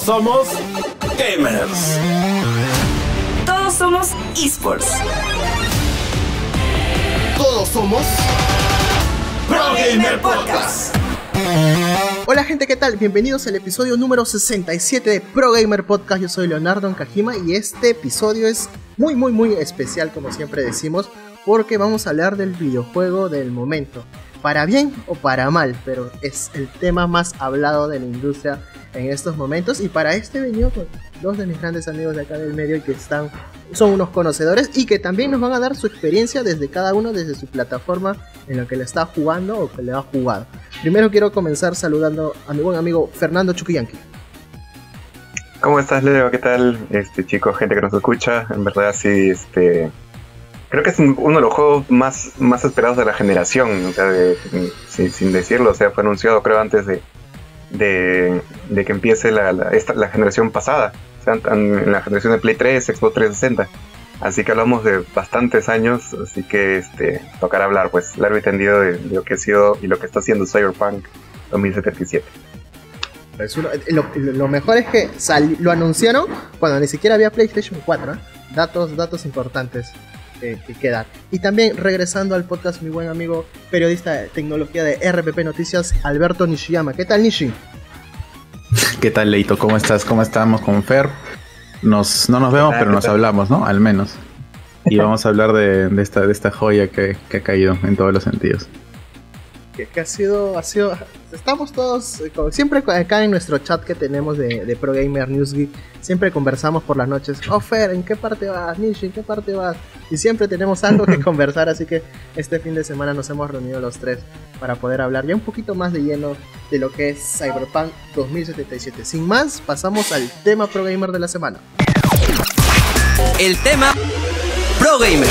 somos gamers. Todos somos esports. Todos somos Pro Gamer Podcast. Hola gente, ¿qué tal? Bienvenidos al episodio número 67 de Pro Gamer Podcast. Yo soy Leonardo Nkajima y este episodio es muy especial, como siempre decimos, porque vamos a hablar del videojuego del momento. Para bien o para mal, pero es el tema más hablado de la industria en estos momentos. Y para este venido con dos de mis grandes amigos de acá del medio que son unos conocedores y que también nos van a dar su experiencia desde cada uno, desde su plataforma en la que le está jugando o que le ha jugado. Primero quiero comenzar saludando a mi buen amigo Fernando Chuquillanqui. ¿Cómo estás, Leo? ¿Qué tal? Chicos, gente que nos escucha. En verdad, sí, creo que es uno de los juegos más esperados de la generación, o sea, sin decirlo, o sea, fue anunciado creo antes de que empiece la generación pasada, o sea, en la generación de Play 3, Xbox 360, así que hablamos de bastantes años, así que tocará hablar pues largo y tendido de lo que ha sido y lo que está haciendo Cyberpunk 2077. Lo mejor es que lo anunciaron cuando ni siquiera había PlayStation 4, ¿eh? Datos importantes que quedar. Y también regresando al podcast, mi buen amigo periodista de tecnología de RPP Noticias, Alberto Nishiyama. ¿Qué tal, Nishi? ¿Qué tal, Leito? ¿Cómo estás? ¿Cómo estamos con Fer? No nos vemos, pero nos hablamos, ¿no? Al menos. Y vamos a hablar de esta joya que ha caído en todos los sentidos. Que ha sido estamos todos siempre acá en nuestro chat que tenemos de Pro Gamer Newsgeek, siempre conversamos por las noches. Oh, Fer, ¿en qué parte vas? Nishi, ¿en qué parte vas? Y siempre tenemos algo que conversar, así que este fin de semana nos hemos reunido los tres para poder hablar ya un poquito más de lleno de lo que es Cyberpunk 2077. Sin más, pasamos al tema Pro Gamer de la semana. El tema Pro Gamer.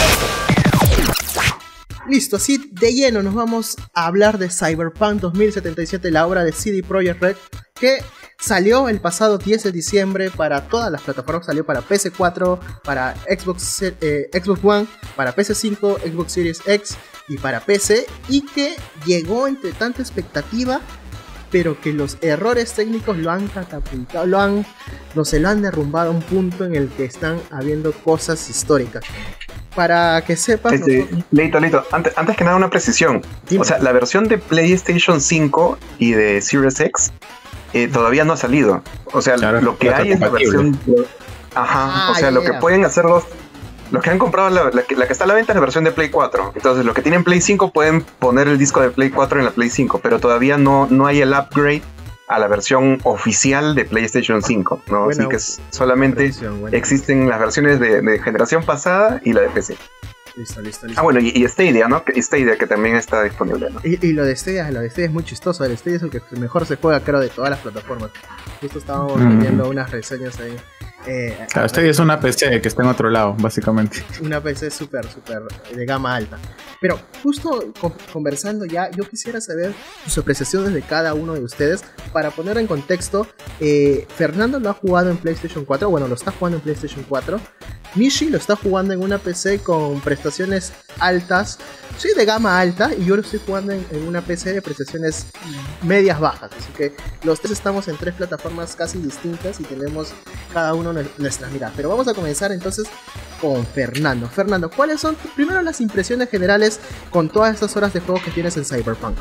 Listo, así de lleno nos vamos a hablar de Cyberpunk 2077, la obra de CD Projekt Red, que salió el pasado 10 de diciembre para todas las plataformas. Salió para PS4, para Xbox One, para PS5, Xbox Series X y para PC, y que llegó entre tanta expectativa, pero que los errores técnicos lo han catapultado, lo han derrumbado a un punto en el que están habiendo cosas históricas. Para que sepas... Leito, antes que nada una precisión. Dime. O sea, la versión de PlayStation 5 y de Series X todavía no ha salido. O sea, claro, lo que hay es la versión... Lo que pueden hacer los que han comprado la que está a la venta es la versión de Play 4. Entonces, los que tienen Play 5 pueden poner el disco de Play 4 en la Play 5, pero todavía no hay el upgrade a la versión oficial de PlayStation 5, ¿no? Así que solamente existen las versiones de generación pasada y la de PC. Listo. Bueno, y Stadia, ¿no? Stadia, que también está disponible, ¿no? Y lo de Stadia es muy chistoso. El Stadia es el que mejor se juega, creo, de todas las plataformas. Justo estábamos viendo unas reseñas ahí. Claro, Stadia es una PC que está en otro lado, básicamente. Una PC súper de gama alta. Pero justo conversando ya, yo quisiera saber sus apreciaciones de cada uno de ustedes. Para poner en contexto, Fernando lo ha jugado en PlayStation 4. Bueno, lo está jugando en PlayStation 4. Nishi lo está jugando en una PC con prestaciones altas, sí, de gama alta. Y yo lo estoy jugando en una PC de prestaciones medias bajas. Así que los tres estamos en tres plataformas casi distintas y tenemos cada uno nuestras miradas. Pero vamos a comenzar entonces con Fernando. Fernando, ¿cuáles son primero las impresiones generales con todas estas horas de juego que tienes en Cyberpunk?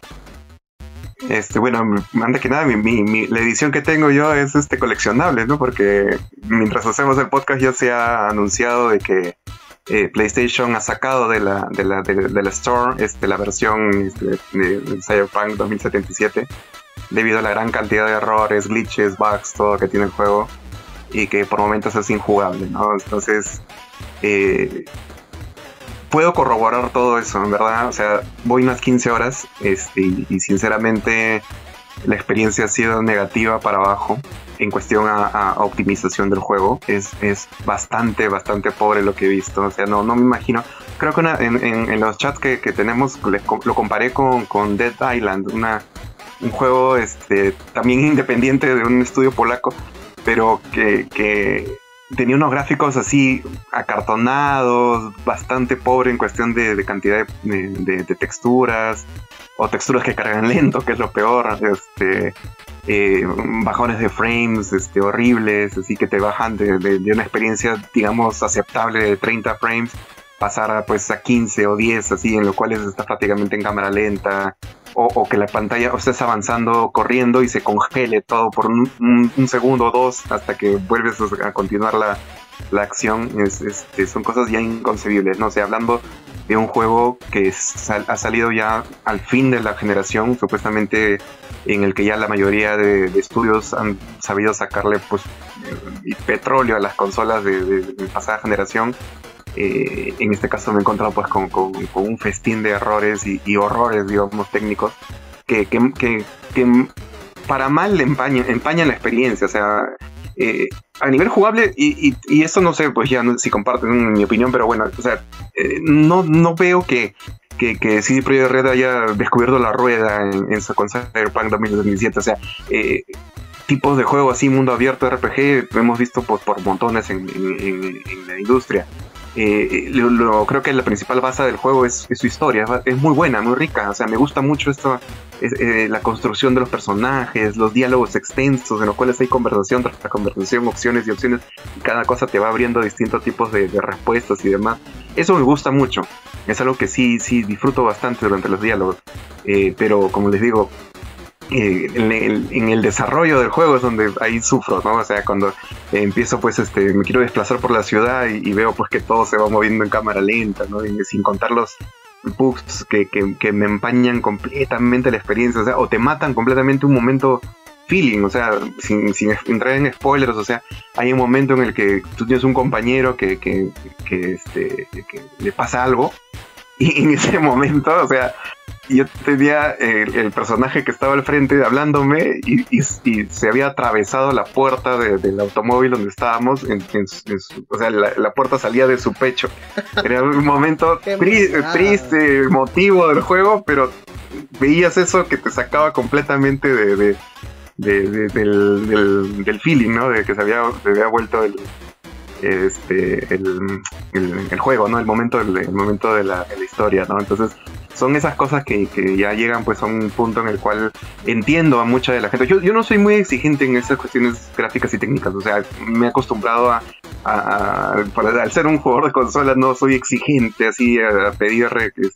Bueno, antes que nada, la edición que tengo yo es coleccionable, ¿no? Porque mientras hacemos el podcast ya se ha anunciado de que PlayStation ha sacado de la Store la versión de Cyberpunk 2077 debido a la gran cantidad de errores, glitches, bugs, todo que tiene el juego, y que por momentos es injugable, ¿no? Entonces puedo corroborar todo eso, en verdad. O sea, voy unas 15 horas y sinceramente la experiencia ha sido negativa para abajo en cuestión a optimización del juego. Es bastante pobre lo que he visto. O sea, no me imagino. Creo que en los chats que tenemos lo comparé con Dead Island, un juego también independiente de un estudio polaco, pero que tenía unos gráficos así acartonados, bastante pobre en cuestión de cantidad de texturas, o texturas que cargan lento, que es lo peor. bajones de frames horribles, así que te bajan de una experiencia, digamos, aceptable de 30 frames, pasar a 15 o 10, así, en los cuales estás prácticamente en cámara lenta, o que la pantalla, o estés avanzando, corriendo y se congele todo por un segundo o dos hasta que vuelves a continuar la acción. Son cosas ya inconcebibles, ¿no? O sea, hablando de un juego que ha salido ya al fin de la generación, supuestamente, en el que ya la mayoría de estudios han sabido sacarle petróleo a las consolas de pasada generación. En este caso me he encontrado con un festín de errores y horrores, digamos, técnicos que para mal empañan la experiencia. O sea, a nivel jugable, y eso no sé, pues ya si comparten mi opinión, pero bueno, o sea, no veo que CD Projekt Red haya descubierto la rueda con Cyberpunk 2017. O sea, tipos de juego así, mundo abierto, RPG, hemos visto por montones en la industria. Creo que la principal base del juego es su historia, es muy buena, muy rica. O sea, me gusta mucho esto, la construcción de los personajes, los diálogos extensos en los cuales hay conversación tras conversación, opciones y opciones, y cada cosa te va abriendo distintos tipos de respuestas y demás. Eso me gusta mucho, es algo que sí disfruto bastante durante los diálogos, pero como les digo, en el desarrollo del juego es donde ahí sufro, ¿no? O sea, cuando empiezo, me quiero desplazar por la ciudad y veo pues que todo se va moviendo en cámara lenta, ¿no? Y sin contar los bugs que me empañan completamente la experiencia, o sea, o te matan completamente un momento feeling, o sea, sin entrar en spoilers. O sea, hay un momento en el que tú tienes un compañero que le pasa algo, y en ese momento, o sea, yo tenía el personaje que estaba al frente hablándome y se había atravesado la puerta del automóvil donde estábamos, o sea, la puerta salía de su pecho. Era un momento triste, emotivo del juego, pero veías eso que te sacaba completamente del feeling, ¿no? De que se había vuelto el juego, ¿no? El momento de la historia, ¿no? Entonces son esas cosas que ya llegan pues a un punto en el cual entiendo a mucha de la gente. Yo no soy muy exigente en esas cuestiones gráficas y técnicas, o sea, me he acostumbrado al ser un jugador de consolas, no soy exigente así a pedir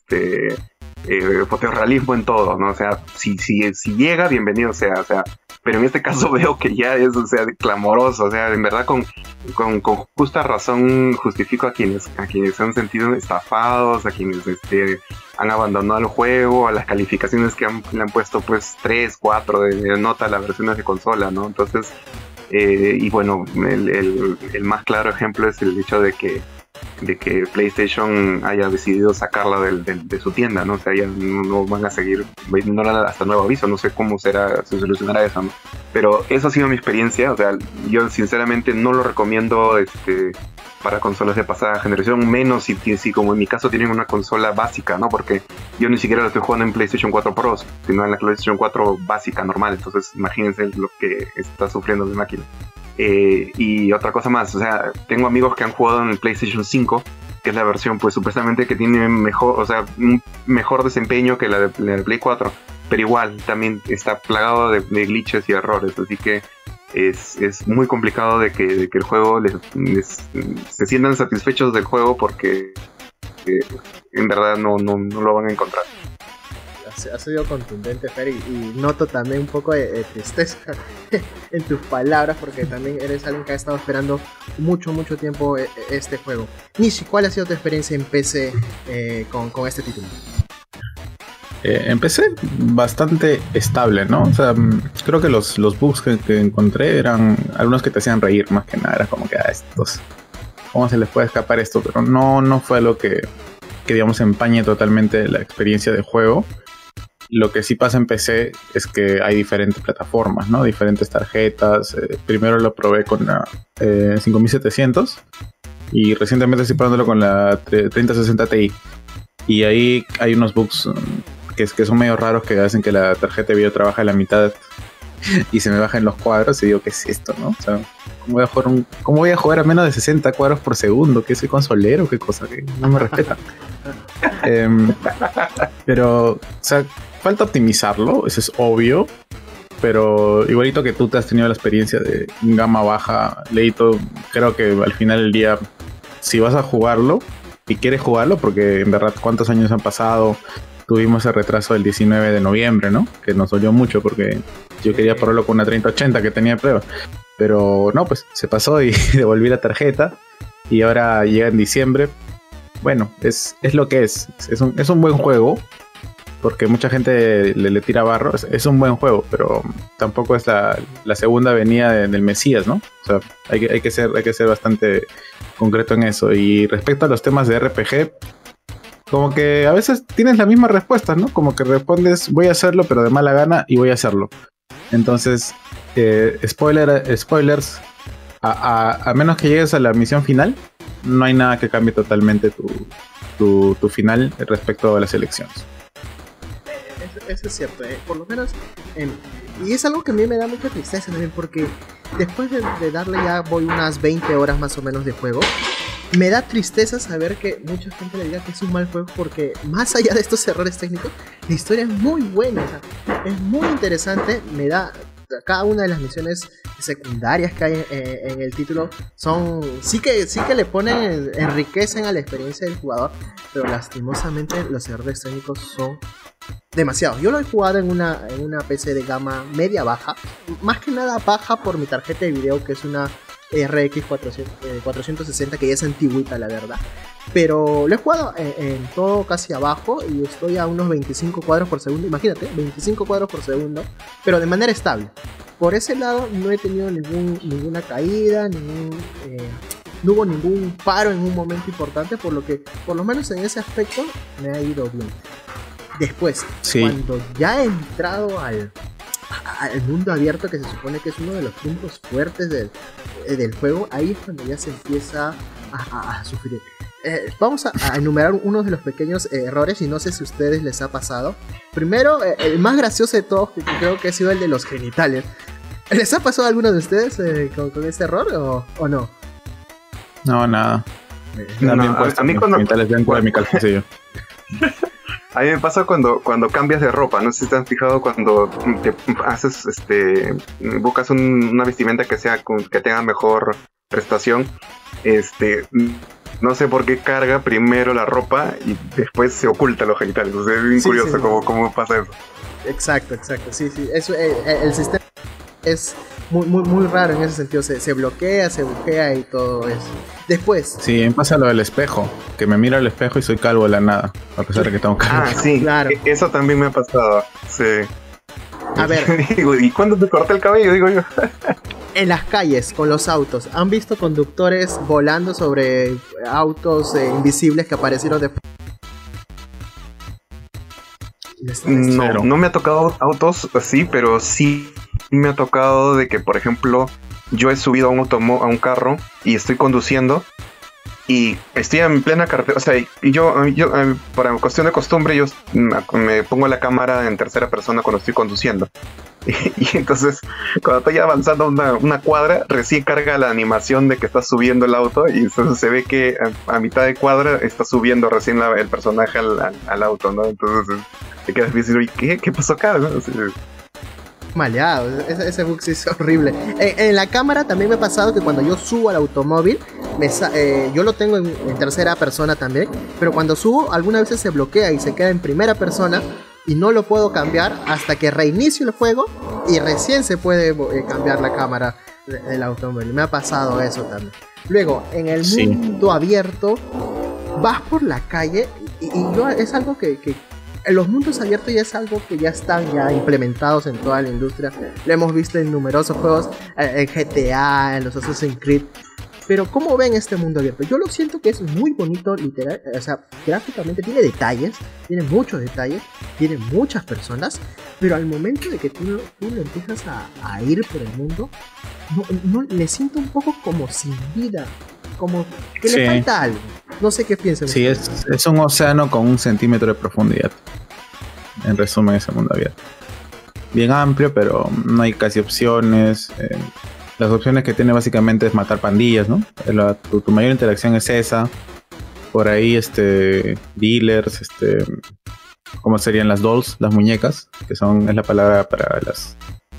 fotorrealismo en todo, ¿no? O sea, si llega, bienvenido sea, o sea, pero en este caso veo que ya es, o sea, clamoroso, o sea, en verdad con justa razón justifico a quienes se han sentido estafados, a quienes han abandonado el juego, a las calificaciones que le han puesto pues 3, 4 de nota a las versiones de consola, ¿no? Entonces, y bueno, el más claro ejemplo es el hecho de que PlayStation haya decidido sacarla de su tienda, ¿no? O sea, ya no van a seguir, no hasta nuevo aviso, no sé cómo se solucionará eso, ¿no? Pero eso ha sido mi experiencia. O sea, yo sinceramente no lo recomiendo para consolas de pasada generación, menos si como en mi caso tienen una consola básica, ¿no? Porque yo ni siquiera lo estoy jugando en PlayStation 4 Pro, sino en la PlayStation 4 básica, normal. Entonces imagínense lo que está sufriendo mi máquina. Y otra cosa más, o sea, tengo amigos que han jugado en el PlayStation 5, que es la versión pues supuestamente que tiene un mejor desempeño que la de Play 4, pero igual también está plagado de glitches y errores, así que es muy complicado de que el juego se sientan satisfechos del juego, porque en verdad no lo van a encontrar. Ha sido contundente, Fer, y noto también un poco de tristeza en tus palabras, porque también eres alguien que ha estado esperando mucho tiempo este juego. Nishi, ¿cuál ha sido tu experiencia en PC con este título? Empecé bastante estable, ¿no? O sea, creo que los bugs que encontré eran algunos que te hacían reír, más que nada. Era como que estos, ¿cómo se les puede escapar esto? Pero no fue algo que digamos empañe totalmente la experiencia de juego. Lo que sí pasa en PC es que hay diferentes plataformas, ¿no? Diferentes tarjetas. Primero lo probé con la 5700 y recientemente estoy probándolo con la 3060 Ti. Y ahí hay unos bugs que son medio raros, que hacen que la tarjeta de video trabaje a la mitad y se me bajan los cuadros y digo, ¿qué es esto, no? O sea, ¿cómo voy a jugar a menos de 60 cuadros por segundo? ¿Qué soy consolero? ¿Qué cosa? Que no me respetan. Pero, o sea, falta optimizarlo, eso es obvio. pero igualito que tú te has tenido la experiencia de gama baja, Leito, creo que al final del día, si vas a jugarlo y quieres jugarlo, porque en verdad cuántos años han pasado, tuvimos el retraso del 19 de noviembre, ¿no? Que nos dolió mucho porque yo quería probarlo con una 3080 que tenía de prueba, pero no, pues se pasó y devolví la tarjeta y ahora llega en diciembre. Bueno, es lo que es un buen juego, porque mucha gente le tira barro. Es un buen juego, pero tampoco es la segunda venida del Mesías, ¿no? O sea, hay que ser bastante concreto en eso. Y respecto a los temas de RPG, como que a veces tienes la misma respuesta, ¿no? Como que respondes, voy a hacerlo, pero de mala gana, y voy a hacerlo. Entonces, spoilers, a menos que llegues a la misión final, no hay nada que cambie totalmente tu final respecto a las elecciones. Eso es cierto, por lo menos, y es algo que a mí me da mucha tristeza también, porque después de darle ya voy unas 20 horas más o menos de juego, me da tristeza saber que mucha gente le diga que es un mal juego, porque más allá de estos errores técnicos, la historia es muy buena, o sea, es muy interesante. Me da cada una de las misiones secundarias que hay en el título son sí que le ponen, enriquecen a la experiencia del jugador, pero lastimosamente los errores técnicos son demasiado. Yo lo he jugado en una PC de gama media baja, más que nada baja por mi tarjeta de video, que es una RX 460, que ya es antigüita, la verdad, pero lo he jugado en todo casi abajo y estoy a unos 25 cuadros por segundo. Imagínate, 25 cuadros por segundo, pero de manera estable. Por ese lado no he tenido ninguna caída, no hubo ningún paro en un momento importante, por lo que por lo menos en ese aspecto me ha ido bien. Después, sí, cuando ya he entrado al mundo abierto, que se supone que es uno de los puntos fuertes del juego, ahí es cuando ya se empieza a sufrir. Vamos a enumerar unos de los pequeños errores, y no sé si a ustedes les ha pasado. Primero, el más gracioso de todos, que creo que ha sido el de los genitales. ¿Les ha pasado a alguno de ustedes con ese error o no? No, nada. No, a mí cuando... genitales dentro de mi calzoncillo. A mí me pasa cuando cambias de ropa. No sé si te has fijado cuando te haces, buscas una vestimenta que tenga mejor prestación. No sé por qué carga primero la ropa y después se oculta los genitales. O sea, es bien curioso sí. Cómo pasa eso. Exacto. Sí. Eso, el sistema es muy raro en ese sentido. Se bloquea, se bujea y todo eso. Después. Sí, me pasa lo del espejo. Que me miro al espejo y soy calvo de la nada. A pesar de que tengo calvo. Ah, sí, claro. Eso también me ha pasado. Sí. A ver. Digo, ¿y cuándo te corté el cabello? Digo yo. En las calles, con los autos, ¿han visto conductores volando sobre autos invisibles que aparecieron después? No me ha tocado autos así, pero sí me ha tocado de que, por ejemplo, yo he subido a un carro y estoy conduciendo y estoy en plena carretera. O sea, y yo para cuestión de costumbre, yo me pongo la cámara en tercera persona cuando estoy conduciendo. Y entonces, cuando estoy avanzando una cuadra, recién carga la animación de que está subiendo el auto, y entonces se ve que a mitad de cuadra está subiendo recién el personaje al auto, ¿no? Entonces te quedas diciendo, ¿qué pasó acá? ¿No? Maleado, ese bug sí es horrible. En la cámara también me ha pasado que cuando yo subo al automóvil, yo lo tengo en tercera persona también, pero cuando subo, algunas veces se bloquea y se queda en primera persona, y no lo puedo cambiar hasta que reinicio el juego y recién se puede cambiar la cámara del automóvil. Me ha pasado eso también. Luego, en el mundo abierto, vas por la calle y es algo que los mundos abiertos ya es algo que ya están ya implementados en toda la industria. Lo hemos visto en numerosos juegos, en GTA, en los Assassin's Creed. Pero ¿cómo ven este mundo abierto? Yo lo siento que es muy bonito, literal, o sea, gráficamente tiene detalles, tiene muchos detalles, tiene muchas personas, pero al momento de que tú lo empiezas a ir por el mundo, no le siento un poco como sin vida, como que le falta algo. No sé qué piensan. Sí, es un océano con 1 centímetro de profundidad. En resumen, ese mundo abierto. Bien amplio, pero no hay casi opciones. Las opciones que tiene básicamente es matar pandillas, ¿no? Tu mayor interacción es esa. Por ahí, dealers, ¿cómo serían las dolls? Las muñecas, que es la palabra para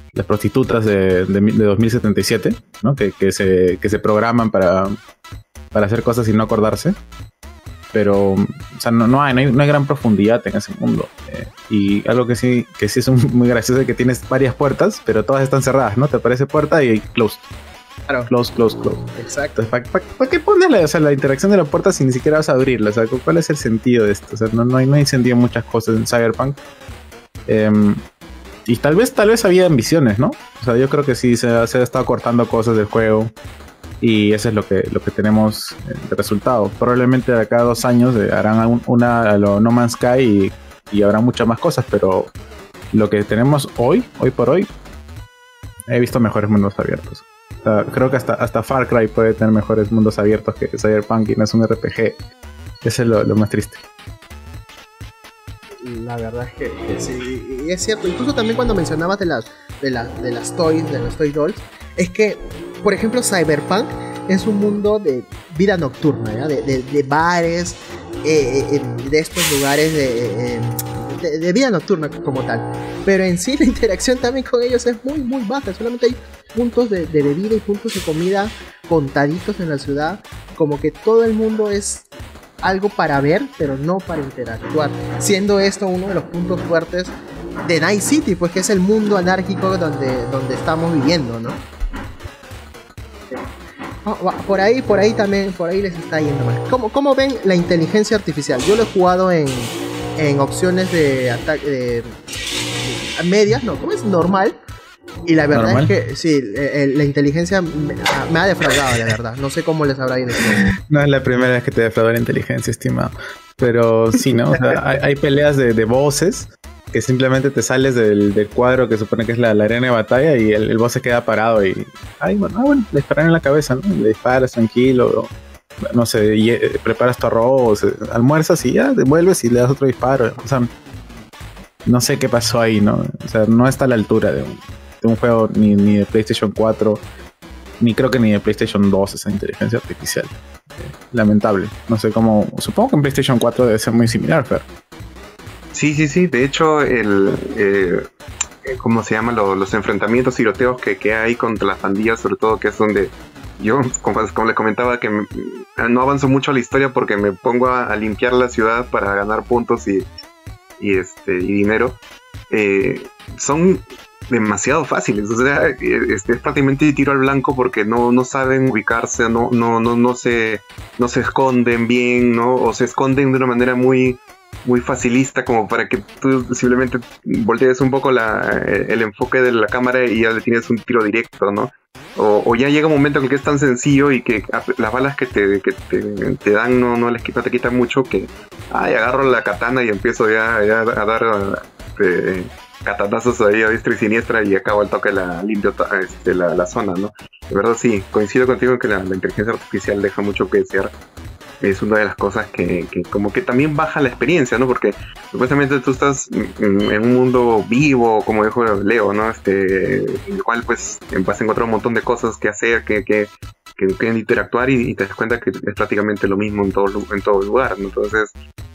las prostitutas de 2077, ¿no? Que se programan para hacer cosas y no acordarse. Pero, o sea, no hay gran profundidad en ese mundo. Y algo que sí es muy gracioso es que tienes varias puertas, pero todas están cerradas, ¿no? Te aparece puerta y closed. Claro. Close. Exacto. ¿Para qué pones la interacción de la puerta si ni siquiera vas a abrirla? O sea, ¿cuál es el sentido de esto? O sea, no hay sentido en muchas cosas en Cyberpunk. Y tal vez había ambiciones, ¿no? O sea, yo creo que sí se ha estado cortando cosas del juego. Y eso es lo que tenemos de resultado. Probablemente de acá a 2 años harán una a lo No Man's Sky y habrá muchas más cosas, pero lo que tenemos hoy por hoy, he visto mejores mundos abiertos. O sea, creo que hasta Far Cry puede tener mejores mundos abiertos que Cyberpunk, y no es un RPG. Eso es lo más triste. La verdad es que sí, y es cierto. Incluso también cuando mencionabas de las toys, de los toy dolls, es que, por ejemplo, Cyberpunk es un mundo de vida nocturna, ¿ya? De bares, de estos lugares de vida nocturna como tal. Pero en sí la interacción también con ellos es muy muy baja. Solamente hay puntos de bebida y puntos de comida contaditos en la ciudad. Como que todo el mundo es algo para ver, pero no para interactuar. Siendo esto uno de los puntos fuertes de Night City, pues que es el mundo anárquico donde estamos viviendo, ¿no? Por ahí les está yendo mal. ¿Cómo ven la inteligencia artificial? Yo lo he jugado en opciones de ataque medias, no, ¿cómo es? Normal. Y la verdad ¿normal? Es que sí, la inteligencia me ha defraudado, la verdad. No sé cómo les habrá ido. No es la primera vez que te defrauda la inteligencia, estimado. Pero sí, ¿no? O sea, hay peleas de voces que simplemente te sales del cuadro que supone que es la arena de batalla y el boss se queda parado y... bueno, le disparan en la cabeza, ¿no? Le disparas tranquilo, no sé, y preparas tu arroz, almuerzas y ya, te vuelves y le das otro disparo. O sea, no sé qué pasó ahí, ¿no? O sea, no está a la altura de un juego ni de PlayStation 4, ni creo que ni de PlayStation 2 esa inteligencia artificial. Lamentable. No sé cómo... Supongo que en PlayStation 4 debe ser muy similar, Fer. Sí. De hecho, ¿cómo se llama? Los enfrentamientos, tiroteos que hay contra las pandillas, sobre todo, que es donde yo, como les comentaba, que no avanzo mucho a la historia porque me pongo a limpiar la ciudad para ganar puntos y dinero. Son demasiado fáciles, o sea, es prácticamente tiro al blanco porque no saben ubicarse, no se esconden bien, ¿no? O se esconden de una manera muy facilista, como para que tú simplemente voltees un poco el enfoque de la cámara y ya le tienes un tiro directo, ¿no? O ya llega un momento en el que es tan sencillo y que las balas que te dan no te quitan mucho, que agarro la katana y empiezo ya a dar catanazos ahí a diestra y siniestra y acabo al toque limpio la zona, ¿no? De verdad sí, coincido contigo en que la inteligencia artificial deja mucho que desear. Es una de las cosas que como que también baja la experiencia, ¿no? Porque supuestamente tú estás en un mundo vivo, como dijo Leo, ¿no? En el cual pues vas a encontrar un montón de cosas que hacer, que quieren interactuar y te das cuenta que es prácticamente lo mismo en todo lugar, ¿no? Entonces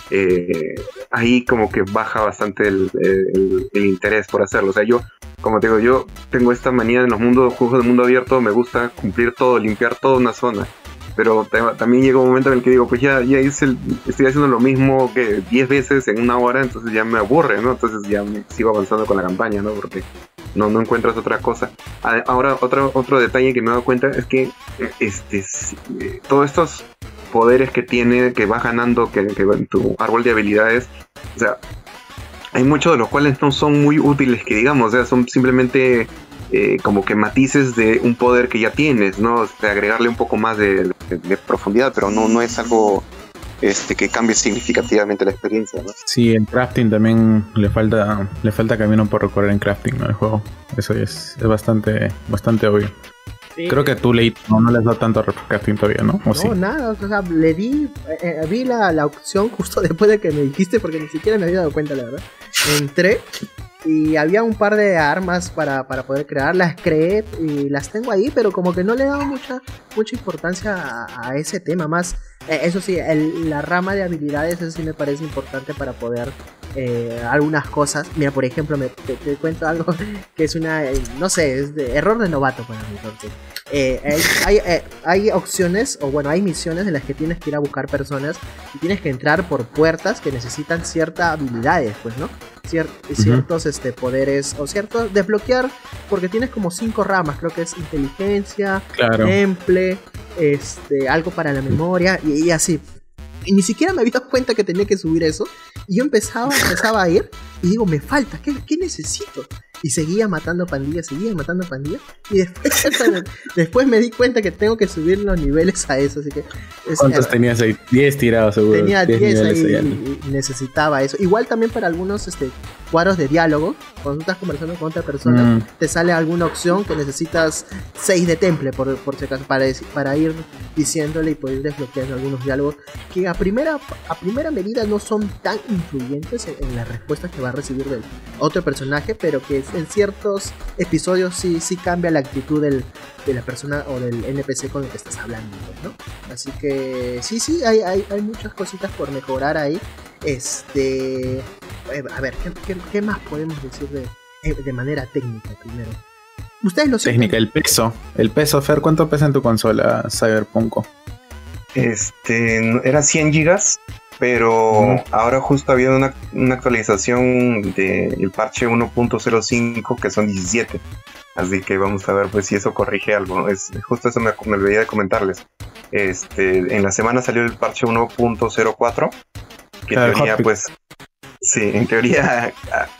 ahí como que baja bastante el interés por hacerlo. O sea, yo, como te digo, yo tengo esta manía en los juegos de mundo abierto, me gusta cumplir todo, limpiar toda una zona. Pero también llega un momento en el que digo, pues ya estoy haciendo lo mismo que 10 veces en una hora, entonces ya me aburre, ¿no? Entonces ya sigo avanzando con la campaña, ¿no? Porque no encuentras otra cosa. Ahora, otro detalle que me he dado cuenta es que todos estos poderes que vas ganando, que en tu árbol de habilidades, o sea, hay muchos de los cuales no son muy útiles, que digamos, o sea, son simplemente... como que matices de un poder que ya tienes, ¿no? Agregarle un poco más de profundidad, pero no es algo que cambie significativamente la experiencia, ¿no? Sí, en crafting también le falta camino por recorrer en crafting, ¿no? El juego. Eso es bastante obvio. Sí. Creo que tú no le has dado tanto crafting todavía, ¿no? No, sí. Nada, o sea, vi la opción justo después de que me dijiste, porque ni siquiera me había dado cuenta, la verdad. Entré y había un par de armas para poder crear, las creé y las tengo ahí, pero como que no le he dado mucha importancia a ese tema, más Eso sí, la rama de habilidades, eso sí me parece importante para poder algunas cosas. Mira, por ejemplo, te cuento algo que es no sé, es de error de novato para mí, porque hay opciones, o bueno, hay misiones en las que tienes que ir a buscar personas y tienes que entrar por puertas que necesitan ciertas habilidades, pues, ¿no? Ciertos poderes, o cierto, desbloquear, porque tienes como 5 ramas, creo que es inteligencia, temple, algo para la memoria y así. Y ni siquiera me había dado cuenta que tenía que subir eso. Y yo empezaba a ir y digo, me falta, ¿qué necesito? Y seguía matando pandillas. Y después me di cuenta que tengo que subir los niveles a eso. Así que ¿cuántos tenías ahí? 10 tirados seguro. Tenía 10 ahí y necesitaba eso. Igual también para algunos cuadros de diálogo. Cuando tú estás conversando con otra persona, te sale alguna opción que necesitas 6 de temple, por si acaso, para ir diciéndole y poder desbloqueando algunos diálogos que a primera medida no son tan influyentes en las respuestas que va a recibir del otro personaje, pero que en ciertos episodios sí cambia la actitud de la persona o del NPC con el que estás hablando, ¿no? Así que sí, hay muchas cositas por mejorar ahí. A ver, ¿qué más podemos decir de manera técnica primero? Ustedes lo sienten. Técnica, el peso, Fer, ¿cuánto pesa en tu consola Cyberpunk? Era 100 gigas, pero ahora justo había una actualización del parche 1.05 que son 17. Así que vamos a ver pues si eso corrige algo. Justo eso me olvidé de comentarles. En la semana salió el parche 1.04, que en teoría pues sí, en teoría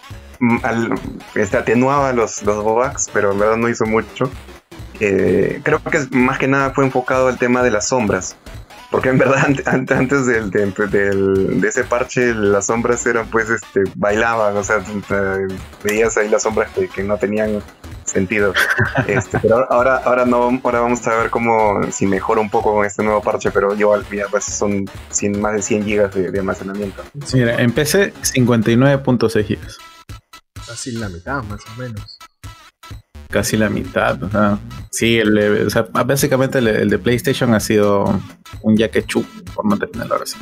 atenuaba los bugs, pero en verdad no hizo mucho. Creo que más que nada fue enfocado al tema de las sombras, porque en verdad antes de ese parche las sombras eran pues bailaban, o sea, veías ahí las sombras que no tenían sentido. Pero ahora no, ahora vamos a ver si mejora un poco con este nuevo parche, pero igual pues son más de 100 gigas de almacenamiento. Sí, mira, empecé 59.6 gigas. Casi la mitad, más o menos. Casi la mitad, o sea, sí, básicamente el de PlayStation ha sido un yaquechú, por no terminarlo ahora sí.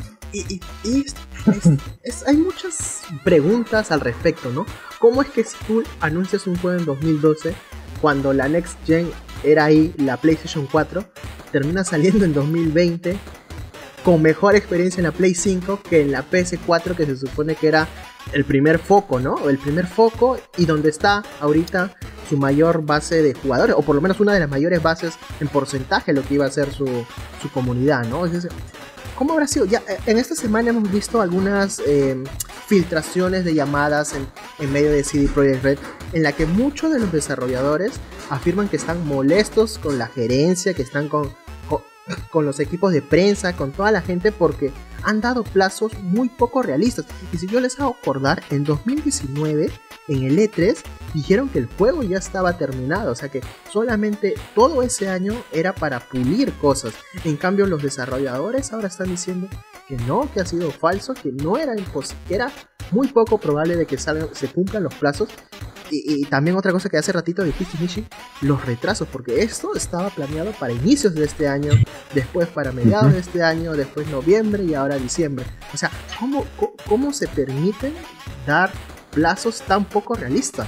Hay muchas preguntas al respecto, ¿no? ¿Cómo es que si tú anuncias un juego en 2012, cuando la Next Gen era ahí, la PlayStation 4, termina saliendo en 2020 con mejor experiencia en la Play 5 que en la PS4, que se supone que era el primer foco, ¿no? El primer foco y donde está ahorita su mayor base de jugadores, o por lo menos una de las mayores bases en porcentaje lo que iba a ser su comunidad, ¿no? Es decir, ¿cómo habrá sido? Ya en esta semana hemos visto algunas filtraciones de llamadas en medio de CD Projekt Red, en la que muchos de los desarrolladores afirman que están molestos con la gerencia, que están con los equipos de prensa, con toda la gente, porque han dado plazos muy poco realistas. Y si yo les hago acordar, en 2019, en el E3, dijeron que el juego ya estaba terminado, o sea que solamente todo ese año era para pulir cosas. En cambio, los desarrolladores ahora están diciendo que no, que ha sido falso, que no era imposible, que era muy poco probable de que se cumplan los plazos. Y también otra cosa que hace ratito dijiste, Michi, los retrasos, porque esto estaba planeado para inicios de este año, después para mediados de este año, después noviembre y ahora diciembre. O sea, ¿cómo se permiten dar plazos tan poco realistas,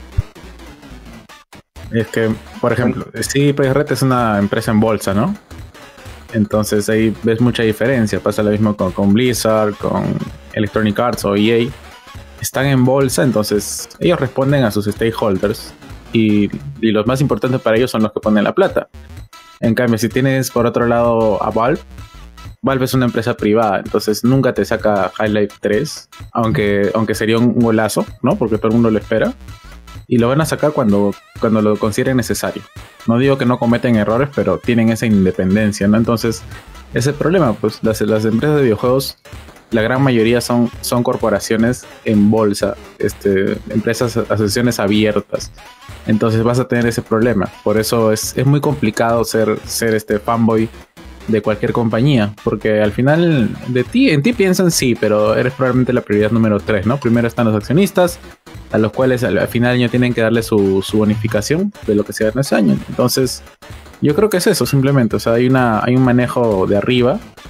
¿no? Es que, por ejemplo, CD Projekt Red es una empresa en bolsa, ¿no? Entonces ahí ves mucha diferencia. Pasa lo mismo con Blizzard, con Electronic Arts o EA. Están en bolsa, entonces ellos responden a sus stakeholders y los más importantes para ellos son los que ponen la plata. En cambio, si tienes por otro lado a Valve es una empresa privada, entonces nunca te saca Half-Life 3, aunque sería un golazo, ¿no? Porque todo el mundo lo espera, y lo van a sacar cuando lo consideren necesario. No digo que no cometen errores, pero tienen esa independencia, ¿no? Entonces, ese problema, pues las empresas de videojuegos, la gran mayoría son corporaciones en bolsa, empresas, asociaciones abiertas. Entonces vas a tener ese problema. Por eso es muy complicado ser fanboy de cualquier compañía, porque al final en ti piensan sí, pero eres probablemente la prioridad número 3, ¿no? Primero están los accionistas, a los cuales al final del año tienen que darle su bonificación de lo que se gana ese año. Entonces yo creo que es eso simplemente, o sea, hay un manejo de arriba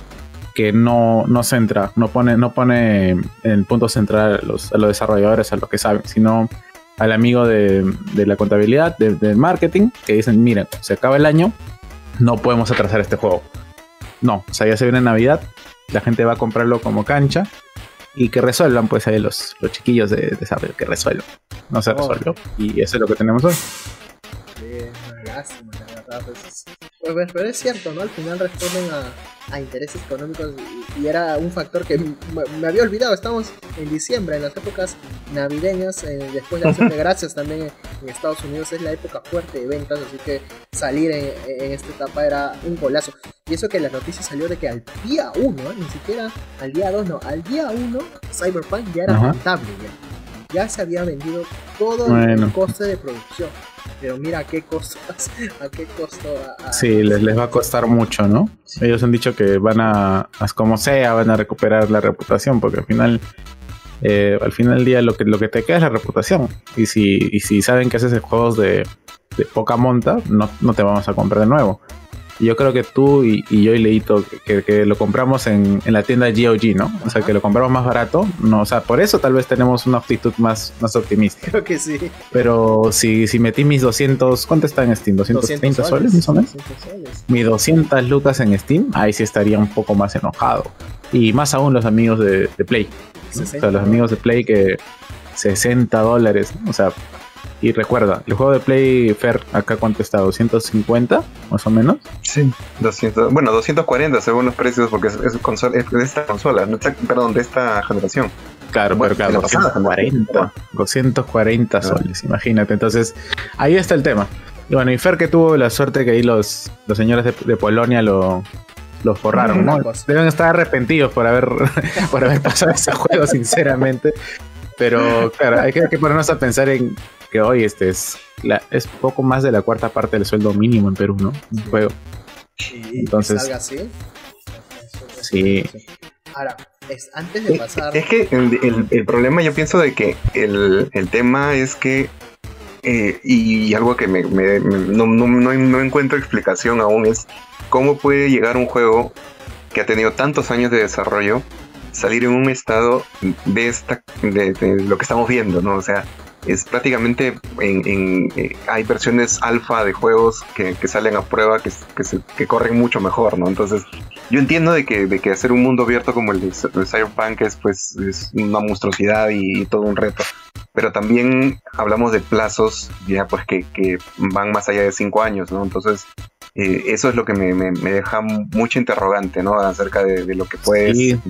que no centra, no pone en el punto central a los desarrolladores, a los que saben, sino al amigo de la contabilidad, del marketing, que dicen, miren, se acaba el año, no podemos atrasar este juego. No, o sea, ya se viene Navidad, la gente va a comprarlo como cancha, y que resuelvan, pues ahí los chiquillos de desarrollo, que resuelvan. No se resuelve. Y eso es lo que tenemos hoy. Una lástima, la verdad. Pues, pero es cierto, ¿no? Al final responden a intereses económicos y era un factor que me había olvidado. Estamos en diciembre, en las épocas navideñas, después de Acción de Gracias también en Estados Unidos es la época fuerte de ventas, así que salir en esta etapa era un golazo. Y eso que la noticia salió de que al día 1, ni siquiera al día 2, no, al día 1 Cyberpunk ya era rentable, ya se había vendido todo el coste de producción. Pero mira a qué costo. Sí, les va a costar mucho, ¿no? Sí. Ellos han dicho que van a como sea, van a recuperar la reputación, porque al final del día lo que te queda es la reputación. Y si saben que haces juegos de poca monta, no te vamos a comprar de nuevo. Y yo creo que tú y yo y Leito que lo compramos en la tienda GOG, ¿no? O sea, que lo compramos más barato. No, o sea, por eso tal vez tenemos una actitud más optimista. Creo que sí. Pero si metí mis 200... ¿Cuánto está en Steam? ¿230 soles? ¿Más o menos? 200 soles. Mis 200 lucas en Steam, ahí sí estaría un poco más enojado. Y más aún los amigos de Play. ¿No? O sea, los amigos de Play que $60, ¿no? O sea... Y recuerda, el juego de Play Fair, acá cuánto está, 250 más o menos. Sí, 200, bueno, 240 según los precios, porque es de esta consola, de esta generación. Claro, bueno, pero claro, 240 soles, imagínate. Entonces, ahí está el tema. Y bueno, y Fer, que tuvo la suerte que ahí los señores de Polonia los forraron, ¿no? Deben estar arrepentidos por haber pasado ese juego, sinceramente. Pero claro, hay que ponernos a pensar en que hoy es poco más de la cuarta parte del sueldo mínimo en Perú, ¿no? Un juego. Entonces, ¿que salga así? Sí. Ahora, antes de pasar... Es que el problema, yo pienso de que el tema es que y algo que no encuentro explicación aún es cómo puede llegar un juego que ha tenido tantos años de desarrollo salir en un estado de lo que estamos viendo, ¿no? O sea, es prácticamente hay versiones alfa de juegos que salen a prueba que corren mucho mejor, ¿no? Entonces, yo entiendo de que hacer un mundo abierto como el de Cyberpunk es una monstruosidad y todo un reto. Pero también hablamos de plazos ya pues que van más allá de 5 años, ¿no? Entonces, eso es lo que me deja mucho interrogante, ¿no? Acerca de lo que puedes, sí.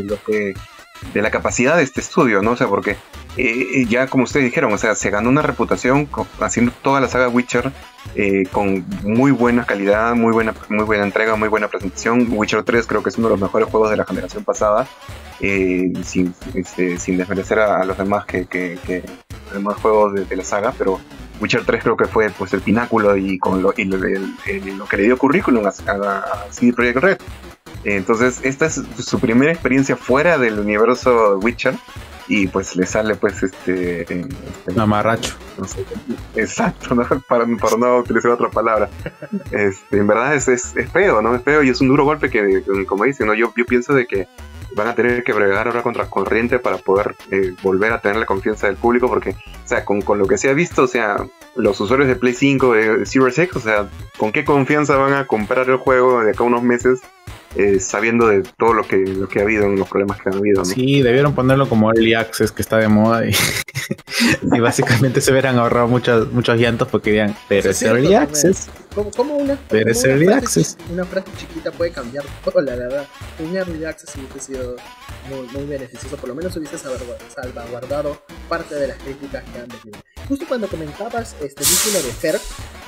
de la capacidad de este estudio, ¿no? O sea, porque ya como ustedes dijeron, o sea, se ganó una reputación haciendo toda la saga Witcher con muy buena calidad, muy buena entrega, muy buena presentación. Witcher 3 creo que es uno de los mejores juegos de la generación pasada, sin desmerecer a los demás que los demás juegos de la saga, pero Witcher 3 creo que fue pues el pináculo y con lo que le dio currículum a CD Projekt Red. Entonces esta es su primera experiencia fuera del universo Witcher y pues le sale pues mamarracho. No sé, exacto, ¿no? para no utilizar otra palabra. En verdad es feo, ¿no? Es feo y es un duro golpe que, como dicen, ¿no? Yo pienso de que van a tener que bregar ahora contra corriente para poder volver a tener la confianza del público, porque, o sea, con lo que se ha visto, o sea, los usuarios de Play 5, de Series X, o sea, ¿con qué confianza van a comprar el juego de acá a unos meses sabiendo de todo lo que ha habido, en los problemas que han habido, ¿no? Sí, debieron ponerlo como Early Access, que está de moda, y básicamente se hubieran ahorrado muchos llantos porque dirían, pero es Early Access. ¿Cómo una frase chiquita puede cambiar todo, la verdad? Un Early Access hubiese sido muy beneficioso, por lo menos hubiese salvaguardado parte de las críticas que han tenido. Justo cuando comentabas este título de Fer,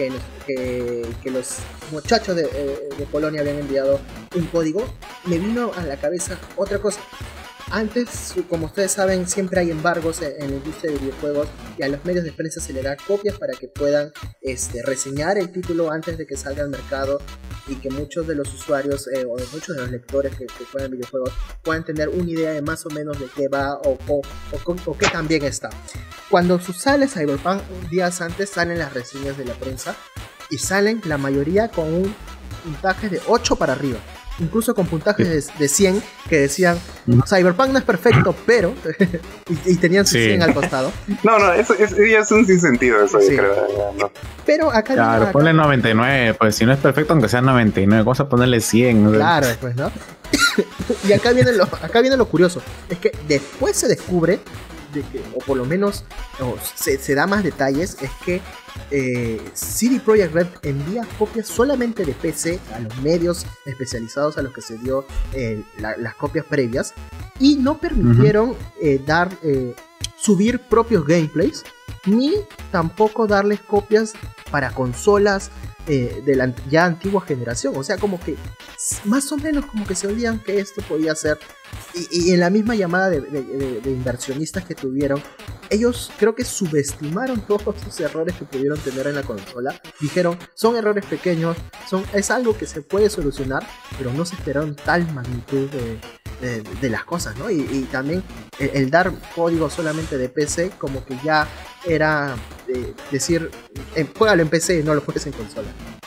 que los muchachos de Polonia habían enviado un código, me vino a la cabeza otra cosa. Antes, como ustedes saben, siempre hay embargos en la industria de videojuegos y a los medios de prensa se les da copias para que puedan reseñar el título antes de que salga al mercado y que muchos de los usuarios o de muchos de los lectores que juegan videojuegos puedan tener una idea de más o menos de qué va o qué tan bien está. Cuando sale Cyberpunk, días antes salen las reseñas de la prensa y salen la mayoría con un puntaje de 8 para arriba. incluso con puntajes de 100 que decían Cyberpunk no es perfecto, pero y tenían su 100 al costado. No, eso ya es un sinsentido, eso Sí. yo creo. No. Pero acá Claro, ponle 99, pues si no es perfecto, aunque sea 99, vamos a ponerle 100. ¿No? Claro, después, ¿no? Y acá viene lo curioso. Es que después se descubre, de que, o por lo menos se da más detalles, es que CD Projekt Red envía copias solamente de PC a los medios especializados a los que se dio las copias previas, y no permitieron subir propios gameplays, ni tampoco darles copias para consolas de la ya antigua generación. O sea, como que más o menos como que se olvidan que esto podía ser. Y en la misma llamada de inversionistas que tuvieron, ellos creo que subestimaron todos los errores que pudieron tener en la consola. Dijeron, son errores pequeños, es algo que se puede solucionar, pero no se esperaron tal magnitud de las cosas, ¿no? Y también el dar código solamente de PC, como que ya era decir, juégalo en PC y no lo juegues en consola.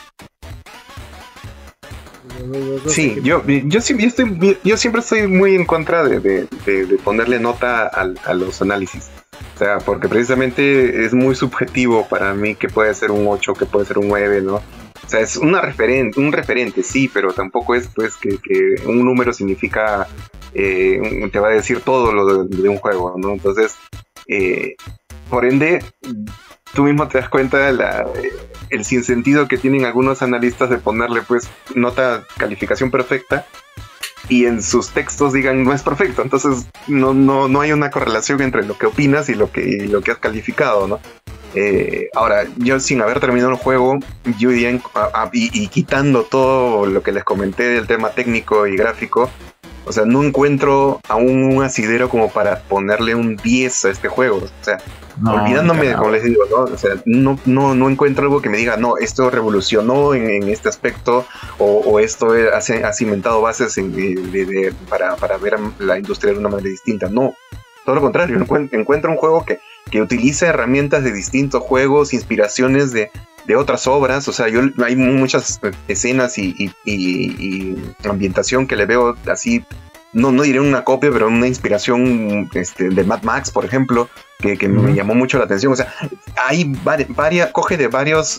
Sí, yo siempre estoy muy en contra de ponerle nota a los análisis. O sea, porque precisamente es muy subjetivo para mí que puede ser un 8, que puede ser un 9, ¿no? O sea, es un referente, sí, pero tampoco es pues que un número significa, te va a decir todo lo de un juego, ¿no? Entonces, por ende, tú mismo te das cuenta el sinsentido que tienen algunos analistas de ponerle pues nota calificación perfecta y en sus textos digan no es perfecto. Entonces no hay una correlación entre lo que opinas y lo que has calificado, ¿no? Ahora, yo sin haber terminado el juego, yo diría y quitando todo lo que les comenté del tema técnico y gráfico, o sea, no encuentro aún un asidero como para ponerle un 10 a este juego. O sea, olvidándome, como les digo, ¿no? O sea, no encuentro algo que me diga, no, esto revolucionó en este aspecto, o esto ha cimentado bases para ver la industria de una manera distinta. No, todo lo contrario, encuentro un juego que utiliza herramientas de distintos juegos, inspiraciones de otras obras. O sea, hay muchas escenas y ambientación que le veo así, no diré una copia, pero una inspiración de Mad Max, por ejemplo, que me llamó mucho la atención. O sea, hay coge de varios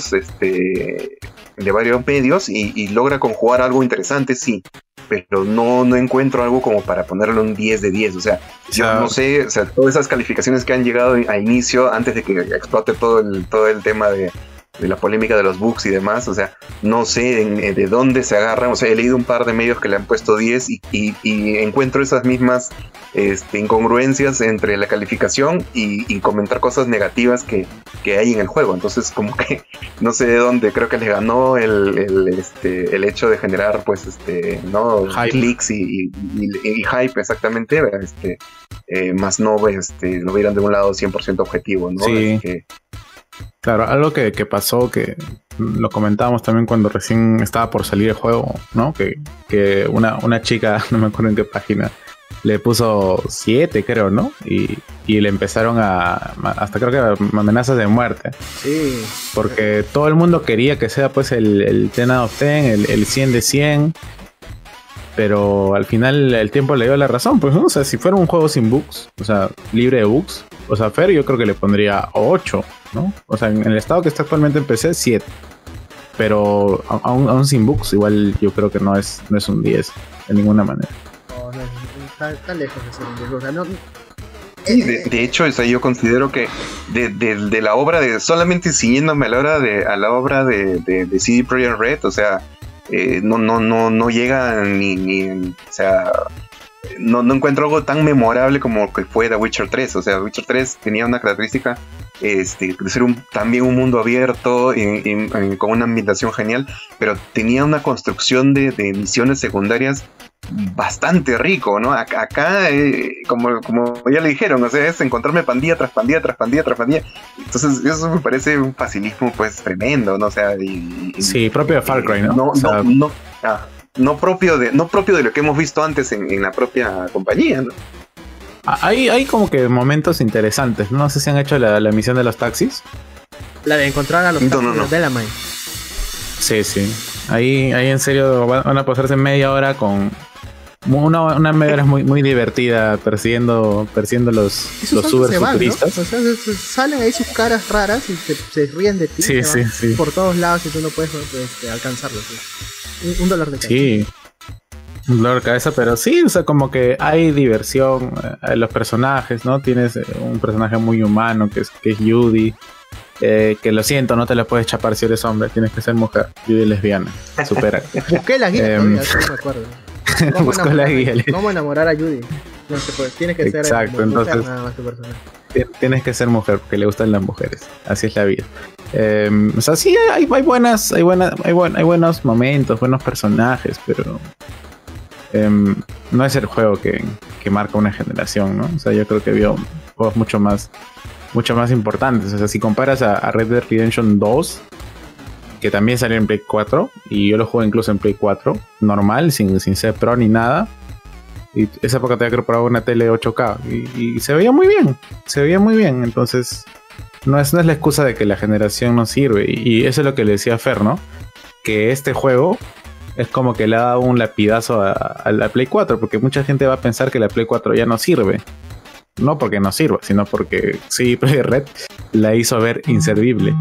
medios y logra conjugar algo interesante, sí, pero no encuentro algo como para ponerle un 10 de 10. O sea, yo no sé, o sea, todas esas calificaciones que han llegado a inicio, antes de que explote todo el tema de la polémica de los bugs y demás, o sea, no sé de dónde se agarran. O sea, he leído un par de medios que le han puesto 10 y encuentro esas mismas incongruencias entre la calificación y comentar cosas negativas que hay en el juego. Entonces, como que no sé de dónde, creo que les ganó el hecho de generar pues no clics y hype, exactamente, más no lo vieran de un lado 100% objetivo, ¿no? Sí. Claro, algo que pasó, que lo comentábamos también cuando recién estaba por salir el juego, ¿no? Que una chica, no me acuerdo en qué página, le puso 7, creo, ¿no? Y le empezaron hasta creo que amenazas de muerte. Sí. Porque todo el mundo quería que sea pues el 10 out of 10, el 100 de 100. Pero al final el tiempo le dio la razón, pues, ¿no? O sea, si fuera un juego sin bugs, o sea, libre de bugs, o sea, Fer, yo creo que le pondría 8, ¿no? O sea, en el estado que está actualmente en PC, 7. Pero aún sin bugs, igual yo creo que no es un 10, de ninguna manera. No, está lejos de ser un 10. O sea, no... Sí, de hecho, o sea, yo considero que de la obra solamente siguiéndome a la obra de CD Projekt Red, o sea, no llega ni o sea, no encuentro algo tan memorable como que fue The Witcher 3. O sea, The Witcher 3 tenía una característica de ser también un mundo abierto con una ambientación genial, pero tenía una construcción de misiones secundarias bastante rico, ¿no? Acá, como ya le dijeron, o sea, es encontrarme pandilla tras pandilla tras pandilla tras pandilla. Entonces eso me parece un facilismo pues tremendo, ¿no? O sea, sí, propio de Far Cry, ¿no? No propio de lo que hemos visto antes en la propia compañía, ¿no? Hay como que momentos interesantes. No sé si han hecho la misión de los taxis. La de encontrar a los taxis de la mine. Sí. Ahí en serio van a pasarse media hora con una media hora muy divertida persiguiendo los super futuristas. ¿no? O sea, salen ahí sus caras raras y se ríen de ti. Sí. Por todos lados y tú no puedes alcanzarlos. ¿Sí? Un dolor de cabeza. Sí. Un dolor de cabeza, pero sí, o sea, como que hay diversión en los personajes, ¿no? Tienes un personaje muy humano que es Judy. Que lo siento, no te la puedes chapar si eres hombre, tienes que ser mujer. Judy es lesbiana, supera. Busqué la guía todavía, no me acuerdo. Buscó la guía. ¿Cómo enamorar a Judy? No se puede, tienes que ser mujer, entonces, nada más tu personaje. Tienes que ser mujer porque le gustan las mujeres. Así es la vida. O sea, sí hay buenos momentos, buenos personajes, pero no es el juego que marca una generación, ¿no? O sea, yo creo que vio juegos mucho más importantes. O sea, si comparas a Red Dead Redemption 2, que también salió en Play 4, y yo lo jugué incluso en Play 4, normal, sin ser pro ni nada. Y esa época te había comprado una tele 8K y se veía muy bien. Entonces, no es la excusa de que la generación no sirve. Y eso es lo que le decía a Fer, ¿no? Que este juego es como que le ha dado un lapidazo a la Play 4, porque mucha gente va a pensar que la Play 4 ya no sirve. No porque no sirva, sino porque sí, Red la hizo ver inservible.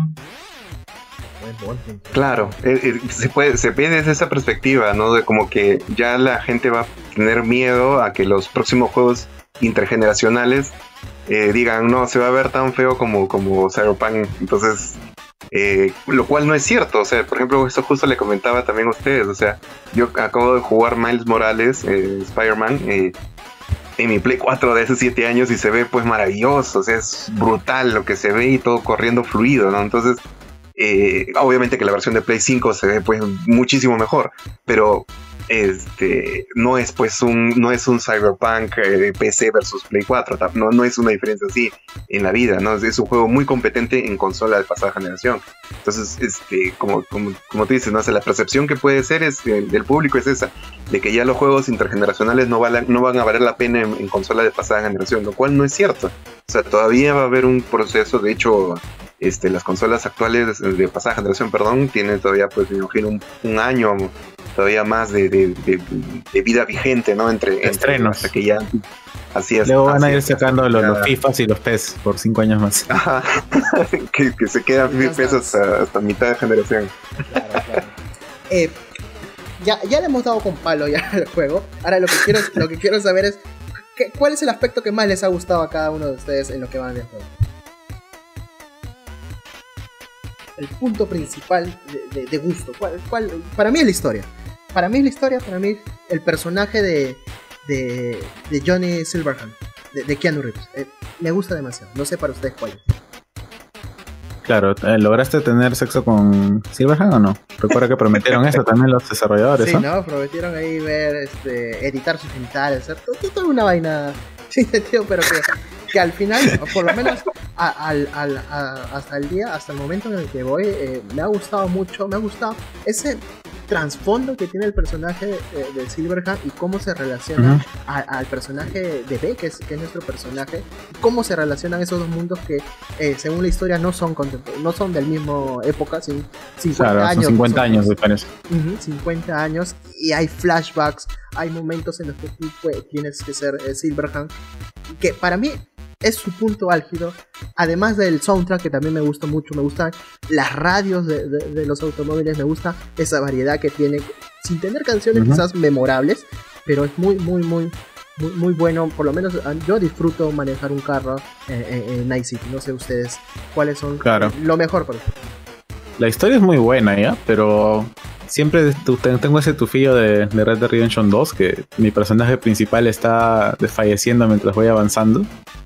Claro, se ve desde esa perspectiva, ¿no? De como que ya la gente va a tener miedo a que los próximos juegos intergeneracionales digan, no, se va a ver tan feo como Cyberpunk. Entonces, lo cual no es cierto. O sea, por ejemplo, esto justo le comentaba también a ustedes. O sea, yo acabo de jugar Miles Morales, Spider-Man, en mi Play 4 de hace 7 años y se ve pues maravilloso. O sea, es brutal lo que se ve y todo corriendo fluido, ¿no? Entonces, obviamente que la versión de Play 5 se ve pues muchísimo mejor, pero no es un Cyberpunk PC versus Play 4, no es una diferencia así en la vida, ¿no? Es un juego muy competente en consola de pasada generación. Entonces, como tú dices, ¿no? O sea, la percepción que puede ser del público es esa, de que ya los juegos intergeneracionales no van a valer la pena en consola de pasada generación, lo cual no es cierto. O sea, todavía va a haber un proceso. De hecho, las consolas actuales de pasada generación, tienen todavía, pues, me imagino, un año todavía más de vida vigente, ¿no? Entre estrenos. Hasta que ya, así es. Luego van a ir sacando los FIFAs y los PES por 5 años más. Ajá. que se quedan PES hasta mitad de generación. Claro. Ya le hemos dado con palo ya al juego. Ahora lo que quiero saber es ¿cuál es el aspecto que más les ha gustado a cada uno de ustedes en lo que van del juego? El punto principal de gusto. ¿Cuál? Para mí es la historia. Para mí el personaje de Johnny Silverhand, de Keanu Reeves. Me gusta demasiado. No sé para ustedes cuál es. Claro, ¿lograste tener sexo con Silverhand o no? Recuerda que prometieron eso también los desarrolladores, sí, ¿no? Prometieron ahí editar sus genitales, hacer toda una vaina sin sentido, pero que al final, por lo menos hasta el momento en el que voy, me ha gustado mucho, ese trasfondo que tiene el personaje de Silverhand y cómo se relaciona al personaje de B, que es nuestro personaje, y cómo se relacionan esos dos mundos que según la historia no son del mismo época, 50 años. 50 años de diferencia. 50 años, y hay flashbacks, hay momentos en los que tú tienes que ser Silverhand, que para mí es su punto álgido, además del soundtrack que también me gusta mucho, me gustan las radios de los automóviles, me gusta esa variedad que tiene, sin tener canciones quizás memorables, pero es muy bueno. Por lo menos yo disfruto manejar un carro en Night City. No sé ustedes cuáles son lo mejor por ejemplo. La historia es muy buena, ¿ya? Pero siempre tengo ese tufillo de Red Dead Redemption 2, que mi personaje principal está desfalleciendo mientras voy avanzando.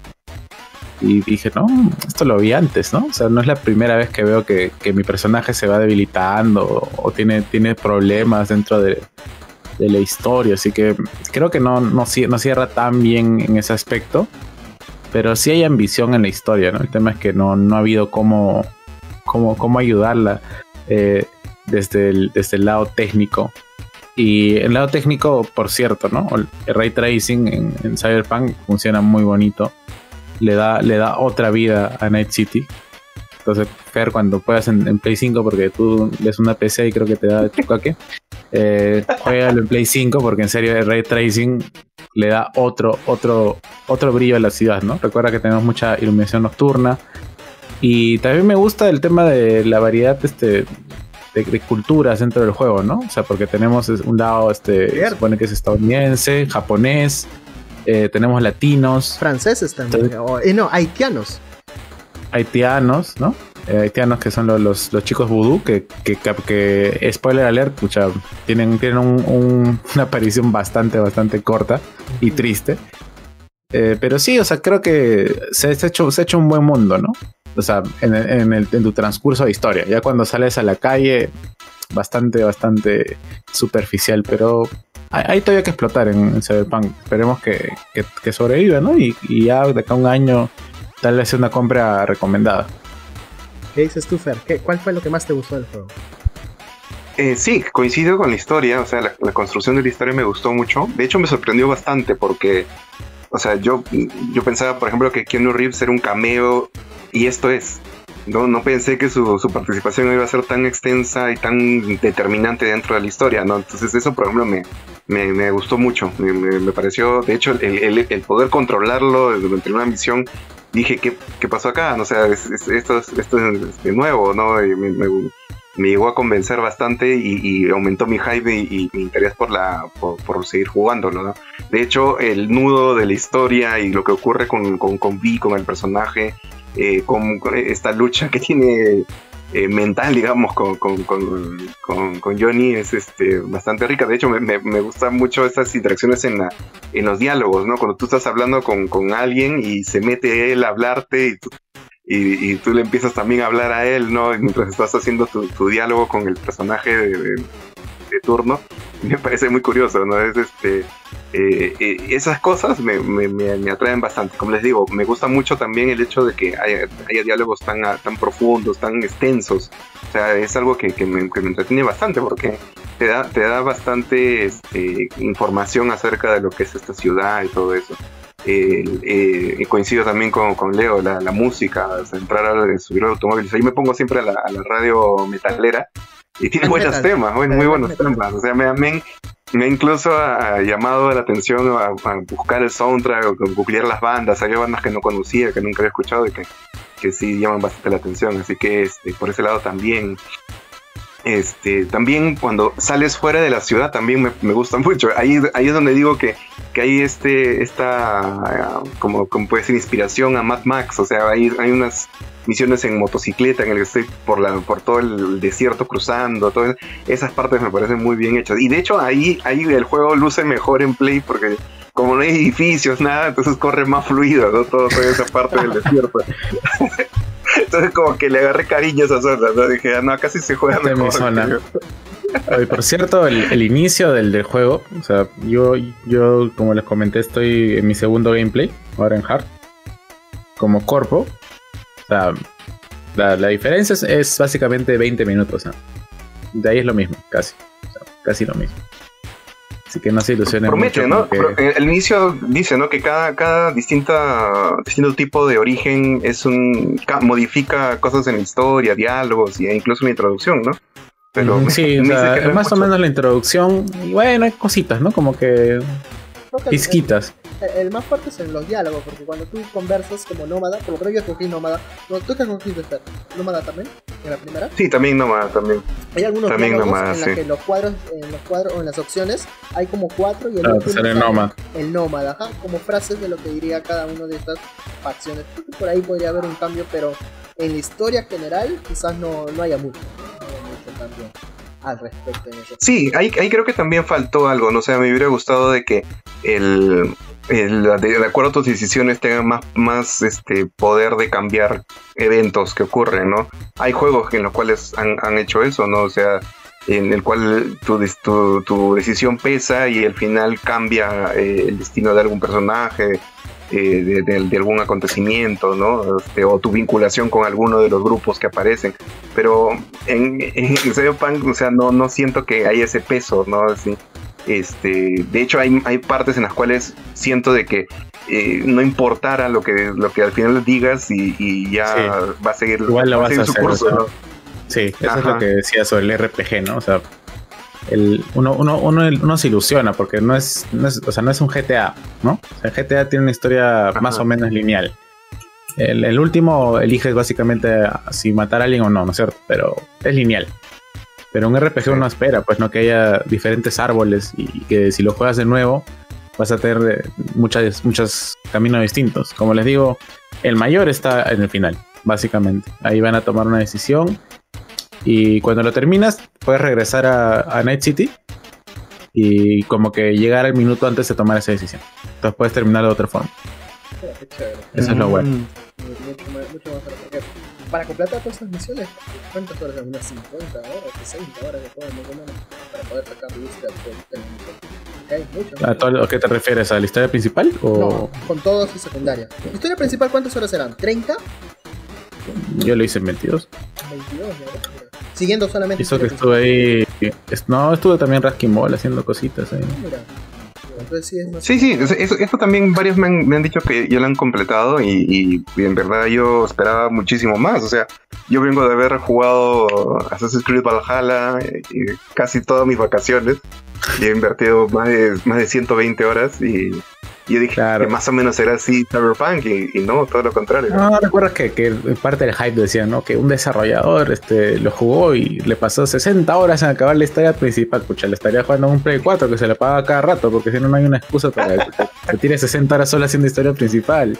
Y dije, no, esto lo vi antes, ¿no? O sea, no es la primera vez que veo que mi personaje se va debilitando o tiene problemas dentro de la historia. Así que creo que no cierra tan bien en ese aspecto. Pero sí hay ambición en la historia, ¿no? El tema es que no ha habido cómo ayudarla desde el lado técnico. Y el lado técnico, por cierto, ¿no? El ray tracing en Cyberpunk funciona muy bonito. Le da otra vida a Night City. Entonces, Fer, cuando puedas en Play 5, porque tú ves una PC y creo que te da chucaque, juégalo en Play 5, porque en serio el Ray Tracing le da otro brillo a la ciudad, ¿no? Recuerda que tenemos mucha iluminación nocturna. Y también me gusta el tema de la variedad de culturas dentro del juego, ¿no? O sea, porque tenemos un lado, se supone que es estadounidense, japonés, tenemos latinos, franceses también, no, haitianos, ¿no? Haitianos que son los chicos vudú, que spoiler alert, pucha, tienen una aparición bastante corta y triste. Pero sí, o sea, creo que se ha hecho un buen mundo, ¿no? O sea, en tu transcurso de historia. Ya cuando sales a la calle, bastante superficial, pero hay todavía que explotar en Cyberpunk. Esperemos que sobreviva, ¿no? Y ya de acá a un año tal vez sea una compra recomendada. ¿Qué dices tú, Fer? ¿Cuál fue lo que más te gustó del juego? Sí, coincido con la historia. O sea, la construcción de la historia me gustó mucho. De hecho, me sorprendió bastante porque, o sea, yo pensaba, por ejemplo, que Keanu Reeves era un cameo, y esto es. No pensé que su participación iba a ser tan extensa y tan determinante dentro de la historia, ¿no? Entonces eso, por ejemplo, me gustó mucho. Me pareció, de hecho, el poder controlarlo durante una misión, dije, ¿qué pasó acá? No, o sea, esto es nuevo, ¿no? Y me llegó a convencer bastante y aumentó mi hype y mi interés por seguir jugándolo, ¿no? De hecho, el nudo de la historia y lo que ocurre con Vi, con el personaje, con esta lucha que tiene mental, digamos, con Johnny, es bastante rica. De hecho, me gustan mucho estas interacciones en los diálogos, ¿no? Cuando tú estás hablando con alguien y se mete él a hablarte y tú le empiezas también a hablar a él, ¿no? Mientras estás haciendo tu diálogo con el personaje de turno. Me parece muy curioso, ¿no? Esas cosas me atraen bastante. Como les digo, me gusta mucho también el hecho de que haya diálogos tan profundos, tan extensos. O sea, es algo que me entretiene bastante porque te da bastante información acerca de lo que es esta ciudad y todo eso. Coincido también con Leo, la música, o sea, subir al automóvil. O sea, yo me pongo siempre a la radio metalera y tiene buenos temas, muy buenos temas. O sea, me ha incluso llamado la atención a buscar el soundtrack o googlear las bandas. Había bandas que no conocía, que nunca había escuchado y que sí llaman bastante la atención. Así que por ese lado también. También cuando sales fuera de la ciudad también me gusta mucho. Ahí es donde digo que hay esta como puede ser inspiración a Mad Max. O sea, hay unas misiones en motocicleta en el que estoy por todo el desierto cruzando. Todas esas partes me parecen muy bien hechas. Y de hecho ahí el juego luce mejor en Play porque como no hay edificios, nada, entonces corre más fluido, ¿no? Toda esa parte del desierto. Entonces como que le agarré cariño a esa zona, ¿no? Dije, no, acá sí se juega mejor. Mi zona. Oye, por cierto, el inicio del juego, o sea, yo como les comenté, estoy en mi segundo gameplay, ahora en Hard, como corpo. O sea, la diferencia es básicamente 20 minutos, ¿no? De ahí es lo mismo, casi. O sea, casi lo mismo. Así que no se ilusionen. Promete, mucho, ¿no? Que el inicio dice, ¿no? Que cada distinto tipo de origen modifica cosas en la historia, diálogos e incluso la introducción, ¿no? Pero sí, o sea, es más o menos la introducción. Y bueno, hay cositas, ¿no? Como que pizquitas. El más fuerte es en los diálogos, porque cuando tú conversas como nómada, por lo menos yo escogí nómada. No, ¿tú qué escogiste, Fer? ¿Nómada también? ¿En la primera? Sí, también nómada, también. Hay algunos también diálogos nómada, en los que en los cuadros o en las opciones hay como 4 y el último sale el nómada, ajá, como frases de lo que diría cada una de estas facciones. Creo que por ahí podría haber un cambio, pero en la historia general quizás no haya mucho. No haya mucho cambio al respecto en eso. Sí, ahí creo que también faltó algo, no sé, me hubiera gustado de que de acuerdo a tus decisiones tengan más poder de cambiar eventos que ocurren, ¿no? Hay juegos en los cuales han hecho eso, ¿no? O sea, en el cual tu decisión pesa y al final cambia el destino de algún personaje, de algún acontecimiento, ¿no? O tu vinculación con alguno de los grupos que aparecen. Pero en Cyberpunk, o sea, no siento que haya ese peso, ¿no? Así, de hecho hay partes en las cuales siento de que no importara lo que al final digas y ya va a seguir, igual lo vas a su hacer, curso, ¿no? Sí, eso es lo que decía sobre el RPG, ¿no? O sea, uno se ilusiona porque no es un GTA, ¿no? O sea, el GTA tiene una historia más o menos lineal. El último eliges básicamente si matar a alguien o no, ¿no es cierto? Pero es lineal. Pero un RPG uno espera, pues, ¿no? Que haya diferentes árboles y que si lo juegas de nuevo vas a tener muchos caminos distintos. Como les digo, el mayor está en el final, básicamente. Ahí van a tomar una decisión y cuando lo terminas puedes regresar a Night City y como que llegar al minuto antes de tomar esa decisión. Entonces puedes terminarlo de otra forma. Eso es lo bueno. Mucho más para completar todas estas misiones, ¿cuántas horas? Unas 50 horas, 60 horas de juego, más o menos, para poder sacar luz del juego. ¿A todo lo que te refieres? ¿A la historia principal? ¿O? No, con todo su secundaria. ¿La historia principal cuántas horas serán? ¿30? Yo lo hice en 22. 22, ¿no? Siguiendo solamente. Eso que estuve ahí. No, estuve también Raskin Ball haciendo cositas ahí. Mira. Sí, eso también varios me han dicho que ya lo han completado y en verdad yo esperaba muchísimo más. O sea, yo vengo de haber jugado Assassin's Creed Valhalla casi todas mis vacaciones y he invertido más de 120 horas y yo dije que más o menos era así Cyberpunk y no, todo lo contrario. No, recuerdas que parte del hype decía, ¿no? Que un desarrollador lo jugó y le pasó 60 horas en acabar la historia principal. Pucha, le estaría jugando un Play 4 que se le paga cada rato, porque si no, no hay una excusa para que se tire 60 horas solo haciendo historia principal.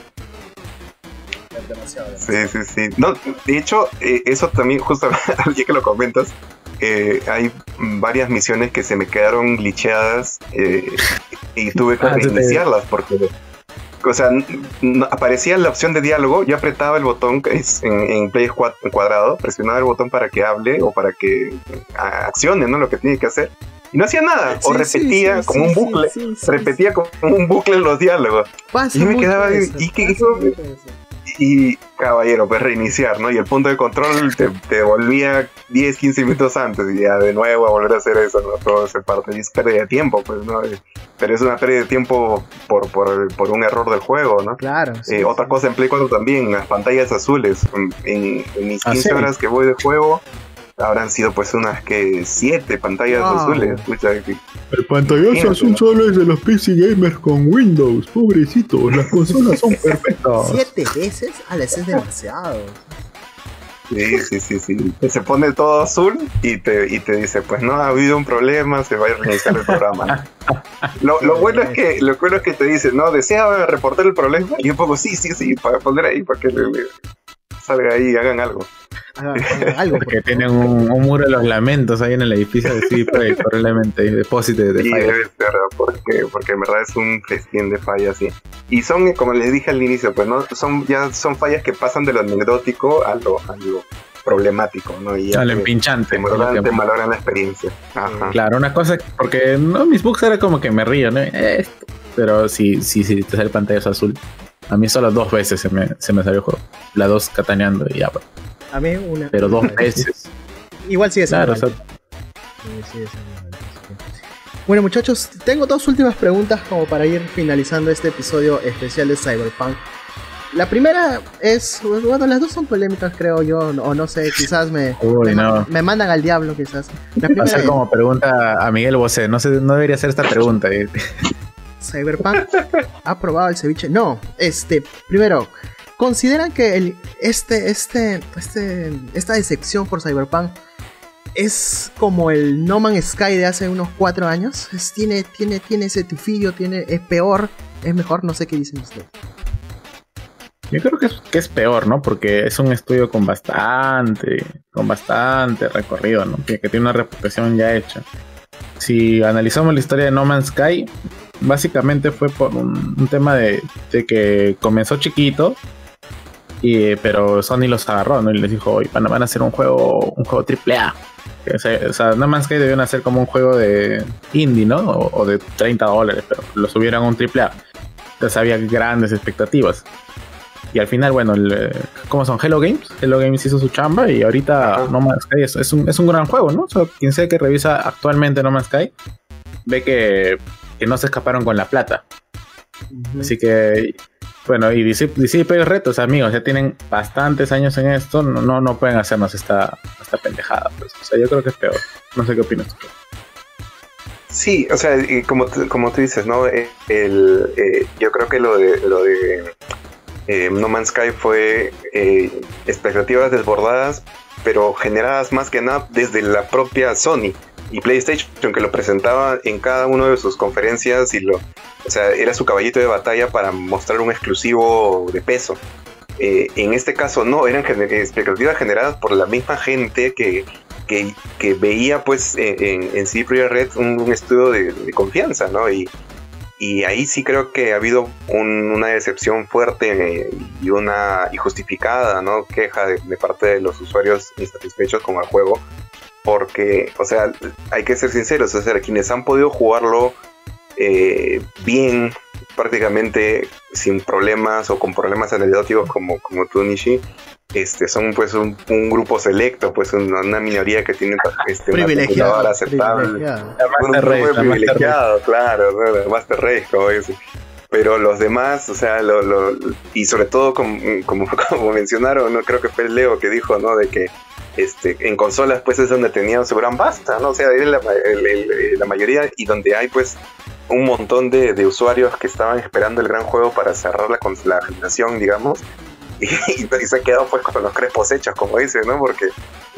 Sí. No, de hecho, eso también, justo ya que lo comentas, hay varias misiones que se me quedaron glitcheadas y tuve que reiniciarlas porque, o sea, aparecía la opción de diálogo, yo apretaba el botón en Play cuadrado, presionaba el botón para que hable o para que accione, ¿no? Lo que tiene que hacer. Y no hacía nada, o repetía como un bucle, repetía como un bucle en los diálogos. Pasa y yo me quedaba eso, ¿y qué hizo? Y caballero, pues reiniciar, ¿no? Y el punto de control te volvía 10, 15 minutos antes y ya de nuevo a volver a hacer eso, ¿no? Todo se parte y es pérdida de tiempo, pues, ¿no? Pero es una pérdida de tiempo por un error del juego, ¿no? Claro. Otra cosa en Play 4 también, las pantallas azules. En mis 15 horas que voy de juego habrán sido pues unas 7 pantallas azules. Pucha, el pantallazo azul solo es de los PC gamers con Windows, pobrecitos, las consolas son perfectas. 7 veces, ese es demasiado. Sí. Se pone todo azul y te dice, pues no ha habido un problema, se va a reiniciar el programa. Lo bueno es que te dice, no, desea reportar el problema y un poco sí, para poner ahí, para que salga ahí y hagan algo. Algo porque tienen un muro de los lamentos ahí en el edificio de CD Projekt, probablemente depósito de sí, fallas. Debe ser, porque en verdad es un festín de fallas, sí. Y son, como les dije al inicio, pues no son fallas que pasan de lo anecdótico a lo problemático, ¿no? Y a lo empinchante. Te malogran la experiencia. Ajá. Claro, una cosa, porque no, mis bugs era como que me río, ¿no? Pero si te sale pantallazo azul. A mí solo 2 veces se me salió el juego. Las 2 cataneando y ya, pues. A mí una. Pero 2 veces. Igual sigue siendo. Claro, Bueno, muchachos, tengo 2 últimas preguntas como para ir finalizando este episodio especial de Cyberpunk. La primera es, bueno, las 2 son polémicas, creo yo, o no sé, quizás me mandan al diablo, quizás. La primera es como pregunta a Miguel Bosé, no debería hacer esta pregunta. ¿Cyberpunk ha probado el ceviche? No, primero, ¿consideran que esta decepción por Cyberpunk es como el No Man's Sky de hace unos 4 años? ¿Tiene ese tufillo? ¿Es peor? ¿Es mejor? No sé qué dicen ustedes. Yo creo que es peor, ¿no? Porque es un estudio con bastante recorrido, ¿no? Que tiene una reputación ya hecha. Si analizamos la historia de No Man's Sky, básicamente fue por un tema de que comenzó chiquito, pero Sony los agarró, ¿no? Y les dijo, oye, van a hacer un juego AAA. O sea, No Man's Sky debían hacer como un juego de indie, ¿no? O de $30, pero lo subieron a un AAA. Entonces había grandes expectativas. Y al final, bueno, ¿cómo son? Hello Games hizo su chamba y ahorita No Man's Sky es un gran juego, ¿no? O sea, quien sea que revisa actualmente No Man's Sky ve que no se escaparon con la plata. Así que, bueno, y DC Projekt Red, o sea, amigos, ya tienen bastantes años en esto, no pueden hacernos esta pendejada, pues. O sea, yo creo que es peor. No sé qué opinas tú. Sí, o sea, y como tú dices, ¿no? Yo creo que lo de No Man's Sky fue expectativas desbordadas, pero generadas más que nada desde la propia Sony y PlayStation, que lo presentaba en cada una de sus conferencias o sea, era su caballito de batalla para mostrar un exclusivo de peso. En este caso no, eran expectativas generadas por la misma gente que veía pues en CD Projekt Red un estudio de confianza, ¿no? Y ahí sí creo que ha habido una decepción fuerte y justificada, ¿no? Queja de parte de los usuarios insatisfechos con el juego, porque, o sea, hay que ser sinceros, o sea, quienes han podido jugarlo bien, prácticamente sin problemas o con problemas anecdóticos como tú, Nishi, son pues un grupo selecto, pues una minoría que tiene una computadora aceptable, un grupo privilegiado, claro, ¿no? Master Race, como dicen. Pero los demás, o sea, y sobre todo como mencionaron, ¿no? Creo que fue Leo que dijo, ¿no? De que en consolas pues es donde tenían su gran basta, ¿no? O sea, es la mayoría, y donde hay pues un montón de usuarios que estaban esperando el gran juego para cerrar la generación, digamos, y se han quedado pues con los crespos hechos, como dicen, ¿no? Porque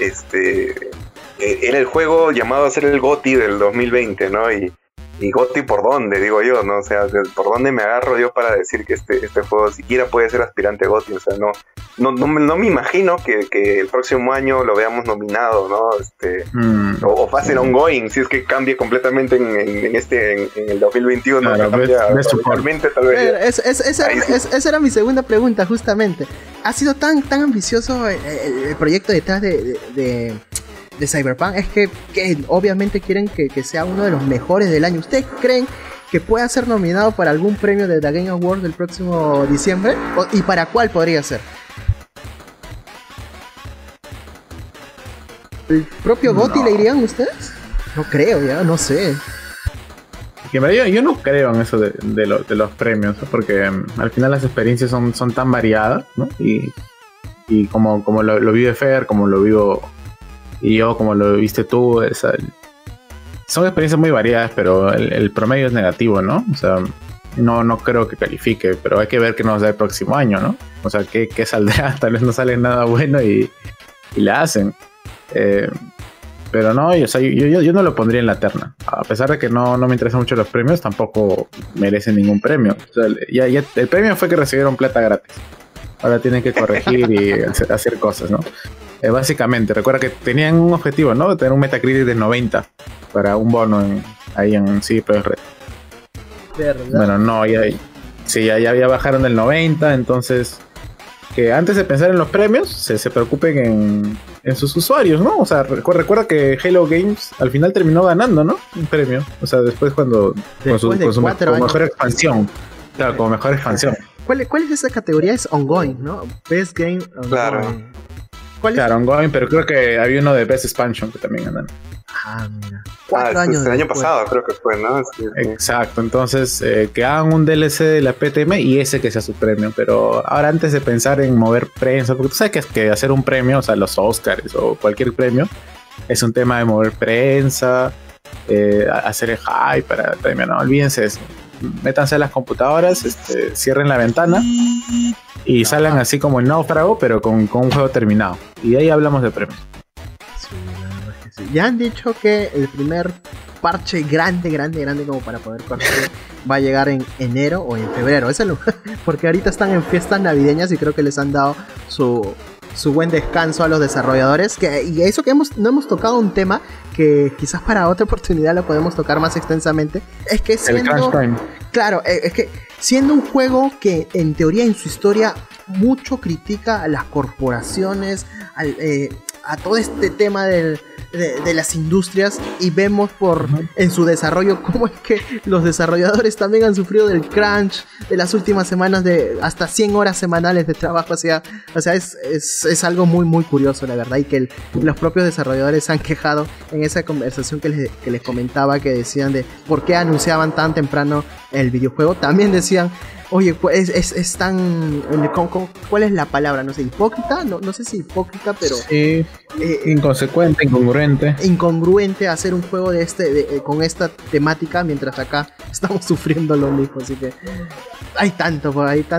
era el juego llamado a ser el GOTY del 2020, ¿no? Y GOTY por dónde, digo yo, ¿no? O sea, por dónde me agarro yo para decir que este juego siquiera puede ser aspirante a GOTY. O sea, no me imagino que el próximo año lo veamos nominado, ¿no? O fácil ongoing, si es que cambie completamente en el 2021, claro, cambia totalmente, tal vez. Esa era mi segunda pregunta, justamente. ¿Ha sido tan ambicioso el proyecto detrás de Cyberpunk? Es que obviamente quieren que sea uno de los mejores del año. ¿Ustedes creen que pueda ser nominado para algún premio de The Game Awards del próximo diciembre? ¿Y para cuál podría ser? ¿El propio GOTY le irían ustedes? No creo, ya, no sé. Yo no creo en eso de los premios, ¿no? Porque al final las experiencias son tan variadas, ¿no? Y como lo vive Fer, como lo vivo y yo, como lo viste tú, son experiencias muy variadas, pero el promedio es negativo, ¿no? O sea, no creo que califique, pero hay que ver qué nos da el próximo año, ¿no? O sea, qué saldrá, tal vez no sale nada bueno y la hacen. Pero no, o sea, yo no lo pondría en la terna. A pesar de que no me interesan mucho los premios, tampoco merecen ningún premio. O sea, ya el premio fue que recibieron plata gratis. Ahora tienen que corregir y hacer cosas, ¿no? Básicamente, recuerda que tenían un objetivo, ¿no? De tener un Metacritic de 90 para un bono ahí en CD Projekt Red. ¿Verdad? Bueno, no, ya bajaron del 90, entonces que antes de pensar en los premios se preocupen en sus usuarios, ¿no? O sea, recuerda que Hello Games al final terminó ganando, ¿no? Un premio. O sea, después con su mejor expansión. Claro, como mejor expansión. ¿Cuál es esa categoría? Es ongoing, ¿no? Best Game Ongoing. Claro. Claro, ongoing, pero creo que había uno de Best Expansion que también ganan. Mira. 4 años el año pasado creo que fue, ¿no? Sí. Exacto, entonces que hagan un DLC de la PTM y ese que sea su premio, pero ahora antes de pensar en mover prensa, porque tú sabes que hacer un premio, o sea, los Oscars o cualquier premio, es un tema de mover prensa, hacer el hype para el premio, no olvídense eso. Métanse a las computadoras, cierren la ventana y salgan así como el náufrago, pero con un juego terminado. Y de ahí hablamos de premios. Sí, la verdad es que sí. Ya han dicho que el primer parche grande como para poder conocer va a llegar en enero o en febrero. Porque ahorita están en fiestas navideñas y creo que les han dado su buen descanso a los desarrolladores. Y eso que no hemos tocado un tema que quizás para otra oportunidad lo podemos tocar más extensamente. Es que siendo un juego que en teoría en su historia mucho critica a las corporaciones, a todo este tema de las industrias y vemos en su desarrollo cómo es que los desarrolladores también han sufrido del crunch de las últimas semanas, de hasta 100 horas semanales de trabajo. O sea es algo muy muy curioso, la verdad, y que los propios desarrolladores se han quejado en esa conversación que les comentaba, que decían de por qué anunciaban tan temprano el videojuego. También decían, oye, pues es tan... ¿Cuál es la palabra? No sé, hipócrita, no sé si hipócrita, pero... Sí, inconsecuente, incongruente hacer un juego con esta temática, mientras acá estamos sufriendo lo mismo. Así que hay tanto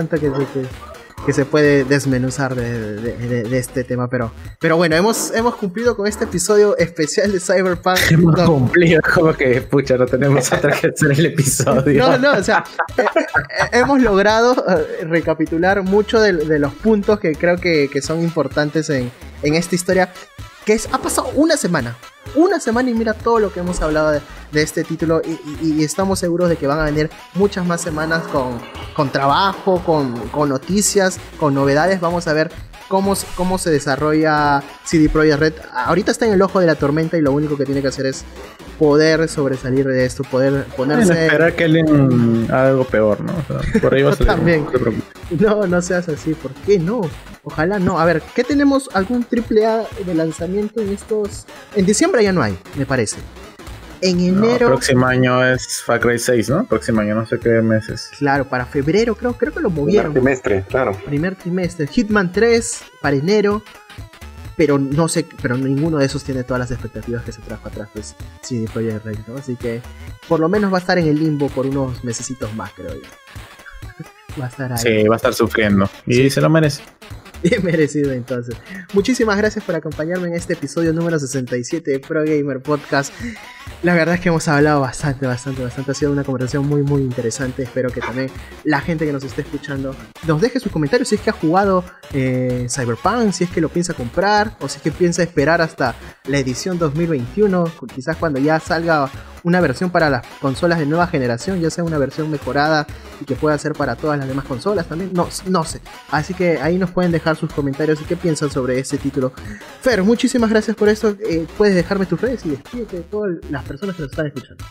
que se puede desmenuzar de este tema, pero bueno, hemos cumplido con este episodio especial de Cyberpunk. Hemos cumplido, como que pucha, no tenemos otra que hacer el episodio. No, o sea, hemos logrado recapitular mucho de los puntos que creo que son importantes en esta historia, ha pasado una semana y mira todo lo que hemos hablado de este título, y estamos seguros de que van a venir muchas más semanas con trabajo, con noticias, con novedades. Vamos a ver cómo se desarrolla CD Projekt Red. Ahorita está en el ojo de la tormenta y lo único que tiene que hacer es poder sobresalir de esto, poder ponerse... esperar que alguien haga algo peor, ¿no? O sea, por ahí va a salir. También. No seas así, ¿por qué no? Ojalá no. A ver, ¿qué tenemos? ¿Algún AAA de lanzamiento en estos...? En diciembre ya no hay, me parece. En enero... próximo año es Far Cry 6, ¿no? Próximo año, no sé qué meses. Claro, para febrero creo que lo movieron. Primer trimestre. Hitman 3 para enero. Pero no sé, ninguno de esos tiene todas las expectativas que se trajo atrás, pues, CD Projekt Red, ¿no? Así que por lo menos va a estar en el limbo por unos mesecitos más, creo yo. Va a estar ahí. Sí, va a estar sufriendo. Y sí, se lo merece. Bien merecido, entonces. Muchísimas gracias por acompañarme en este episodio número 67 de Pro Gamer Podcast. La verdad es que hemos hablado bastante. Ha sido una conversación muy muy interesante. Espero que también la gente que nos esté escuchando nos deje sus comentarios si es que ha jugado Cyberpunk, si es que lo piensa comprar, o si es que piensa esperar hasta la edición 2021, quizás cuando ya salga una versión para las consolas de nueva generación, ya sea una versión mejorada y que pueda ser para todas las demás consolas también, no sé. Así que ahí nos pueden dejar sus comentarios y qué piensan sobre este título. Fer, muchísimas gracias por esto. Puedes dejarme tus redes y despídete de todas las personas que nos están escuchando.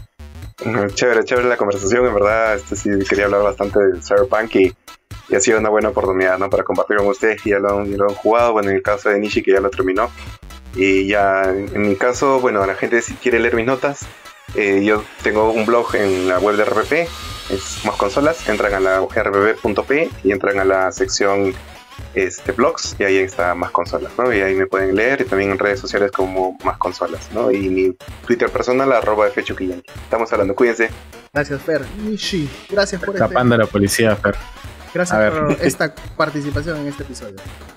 Chévere la conversación, en verdad. Sí quería hablar bastante de Cyberpunk y ha sido una buena oportunidad, ¿no? Para compartir con ustedes que ya lo han jugado. Bueno, en el caso de Nishi, que ya lo terminó. Y ya en mi caso, bueno, la gente si quiere leer mis notas, yo tengo un blog en la web de RPP, es Más Consolas. Entran a la rpp.p y entran a la sección blogs, y ahí está Más Consolas, ¿no? Y ahí me pueden leer, y también en redes sociales como Más Consolas, ¿no? Y mi Twitter personal, @fchuquillan. Estamos hablando, cuídense. Gracias, Fer. Nishi, gracias por escapando a la policía, Fer. Gracias por esta participación en este episodio.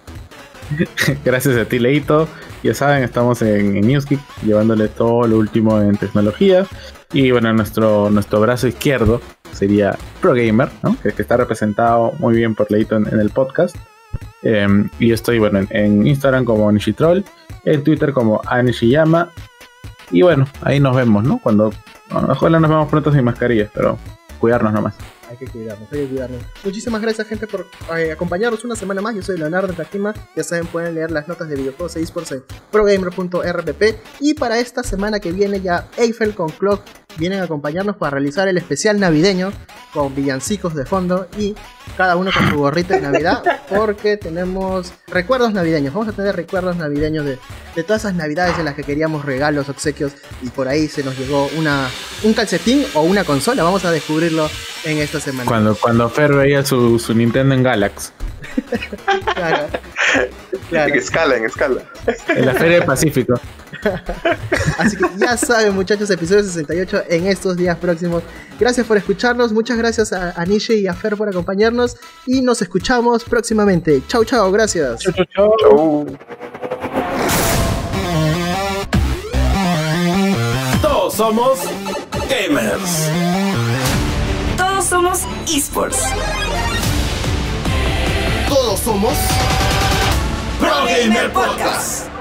Gracias a ti, Leito. Ya saben, estamos en Newsgeek llevándole todo lo último en tecnología. Y bueno, nuestro brazo izquierdo sería ProGamer, ¿no? Que está representado muy bien por Leito en el podcast. Y yo estoy, bueno, en Instagram como Nishitroll, en Twitter como Anishiyama. Y bueno, ahí nos vemos, ¿no? Ojalá nos vemos pronto sin mascarillas, pero cuidarnos nomás. Hay que cuidarnos. Muchísimas gracias, gente, por acompañarnos una semana más. Yo soy Leonardo Takima. Ya saben, pueden leer las notas de videojuegos e esports en progamer.rpp. Y para esta semana que viene ya Eiffel con Clock vienen a acompañarnos para realizar el especial navideño con villancicos de fondo y cada uno con su gorrita de Navidad, porque tenemos recuerdos navideños. Vamos a tener recuerdos navideños de todas esas navidades en las que queríamos regalos, obsequios, y por ahí se nos llegó un calcetín o una consola. Vamos a descubrirlo en esta semana. Cuando Fer veía su Nintendo en Galax. Claro. En escala. En la Feria del Pacífico. Así que ya saben, muchachos, episodio 68 en estos días próximos. Gracias por escucharnos. Muchas gracias a Nishi y a Fer por acompañarnos. Y nos escuchamos próximamente. Chau, gracias. Chau. Todos somos gamers. Todos somos esports. Todos somos Pro Gamer Podcast.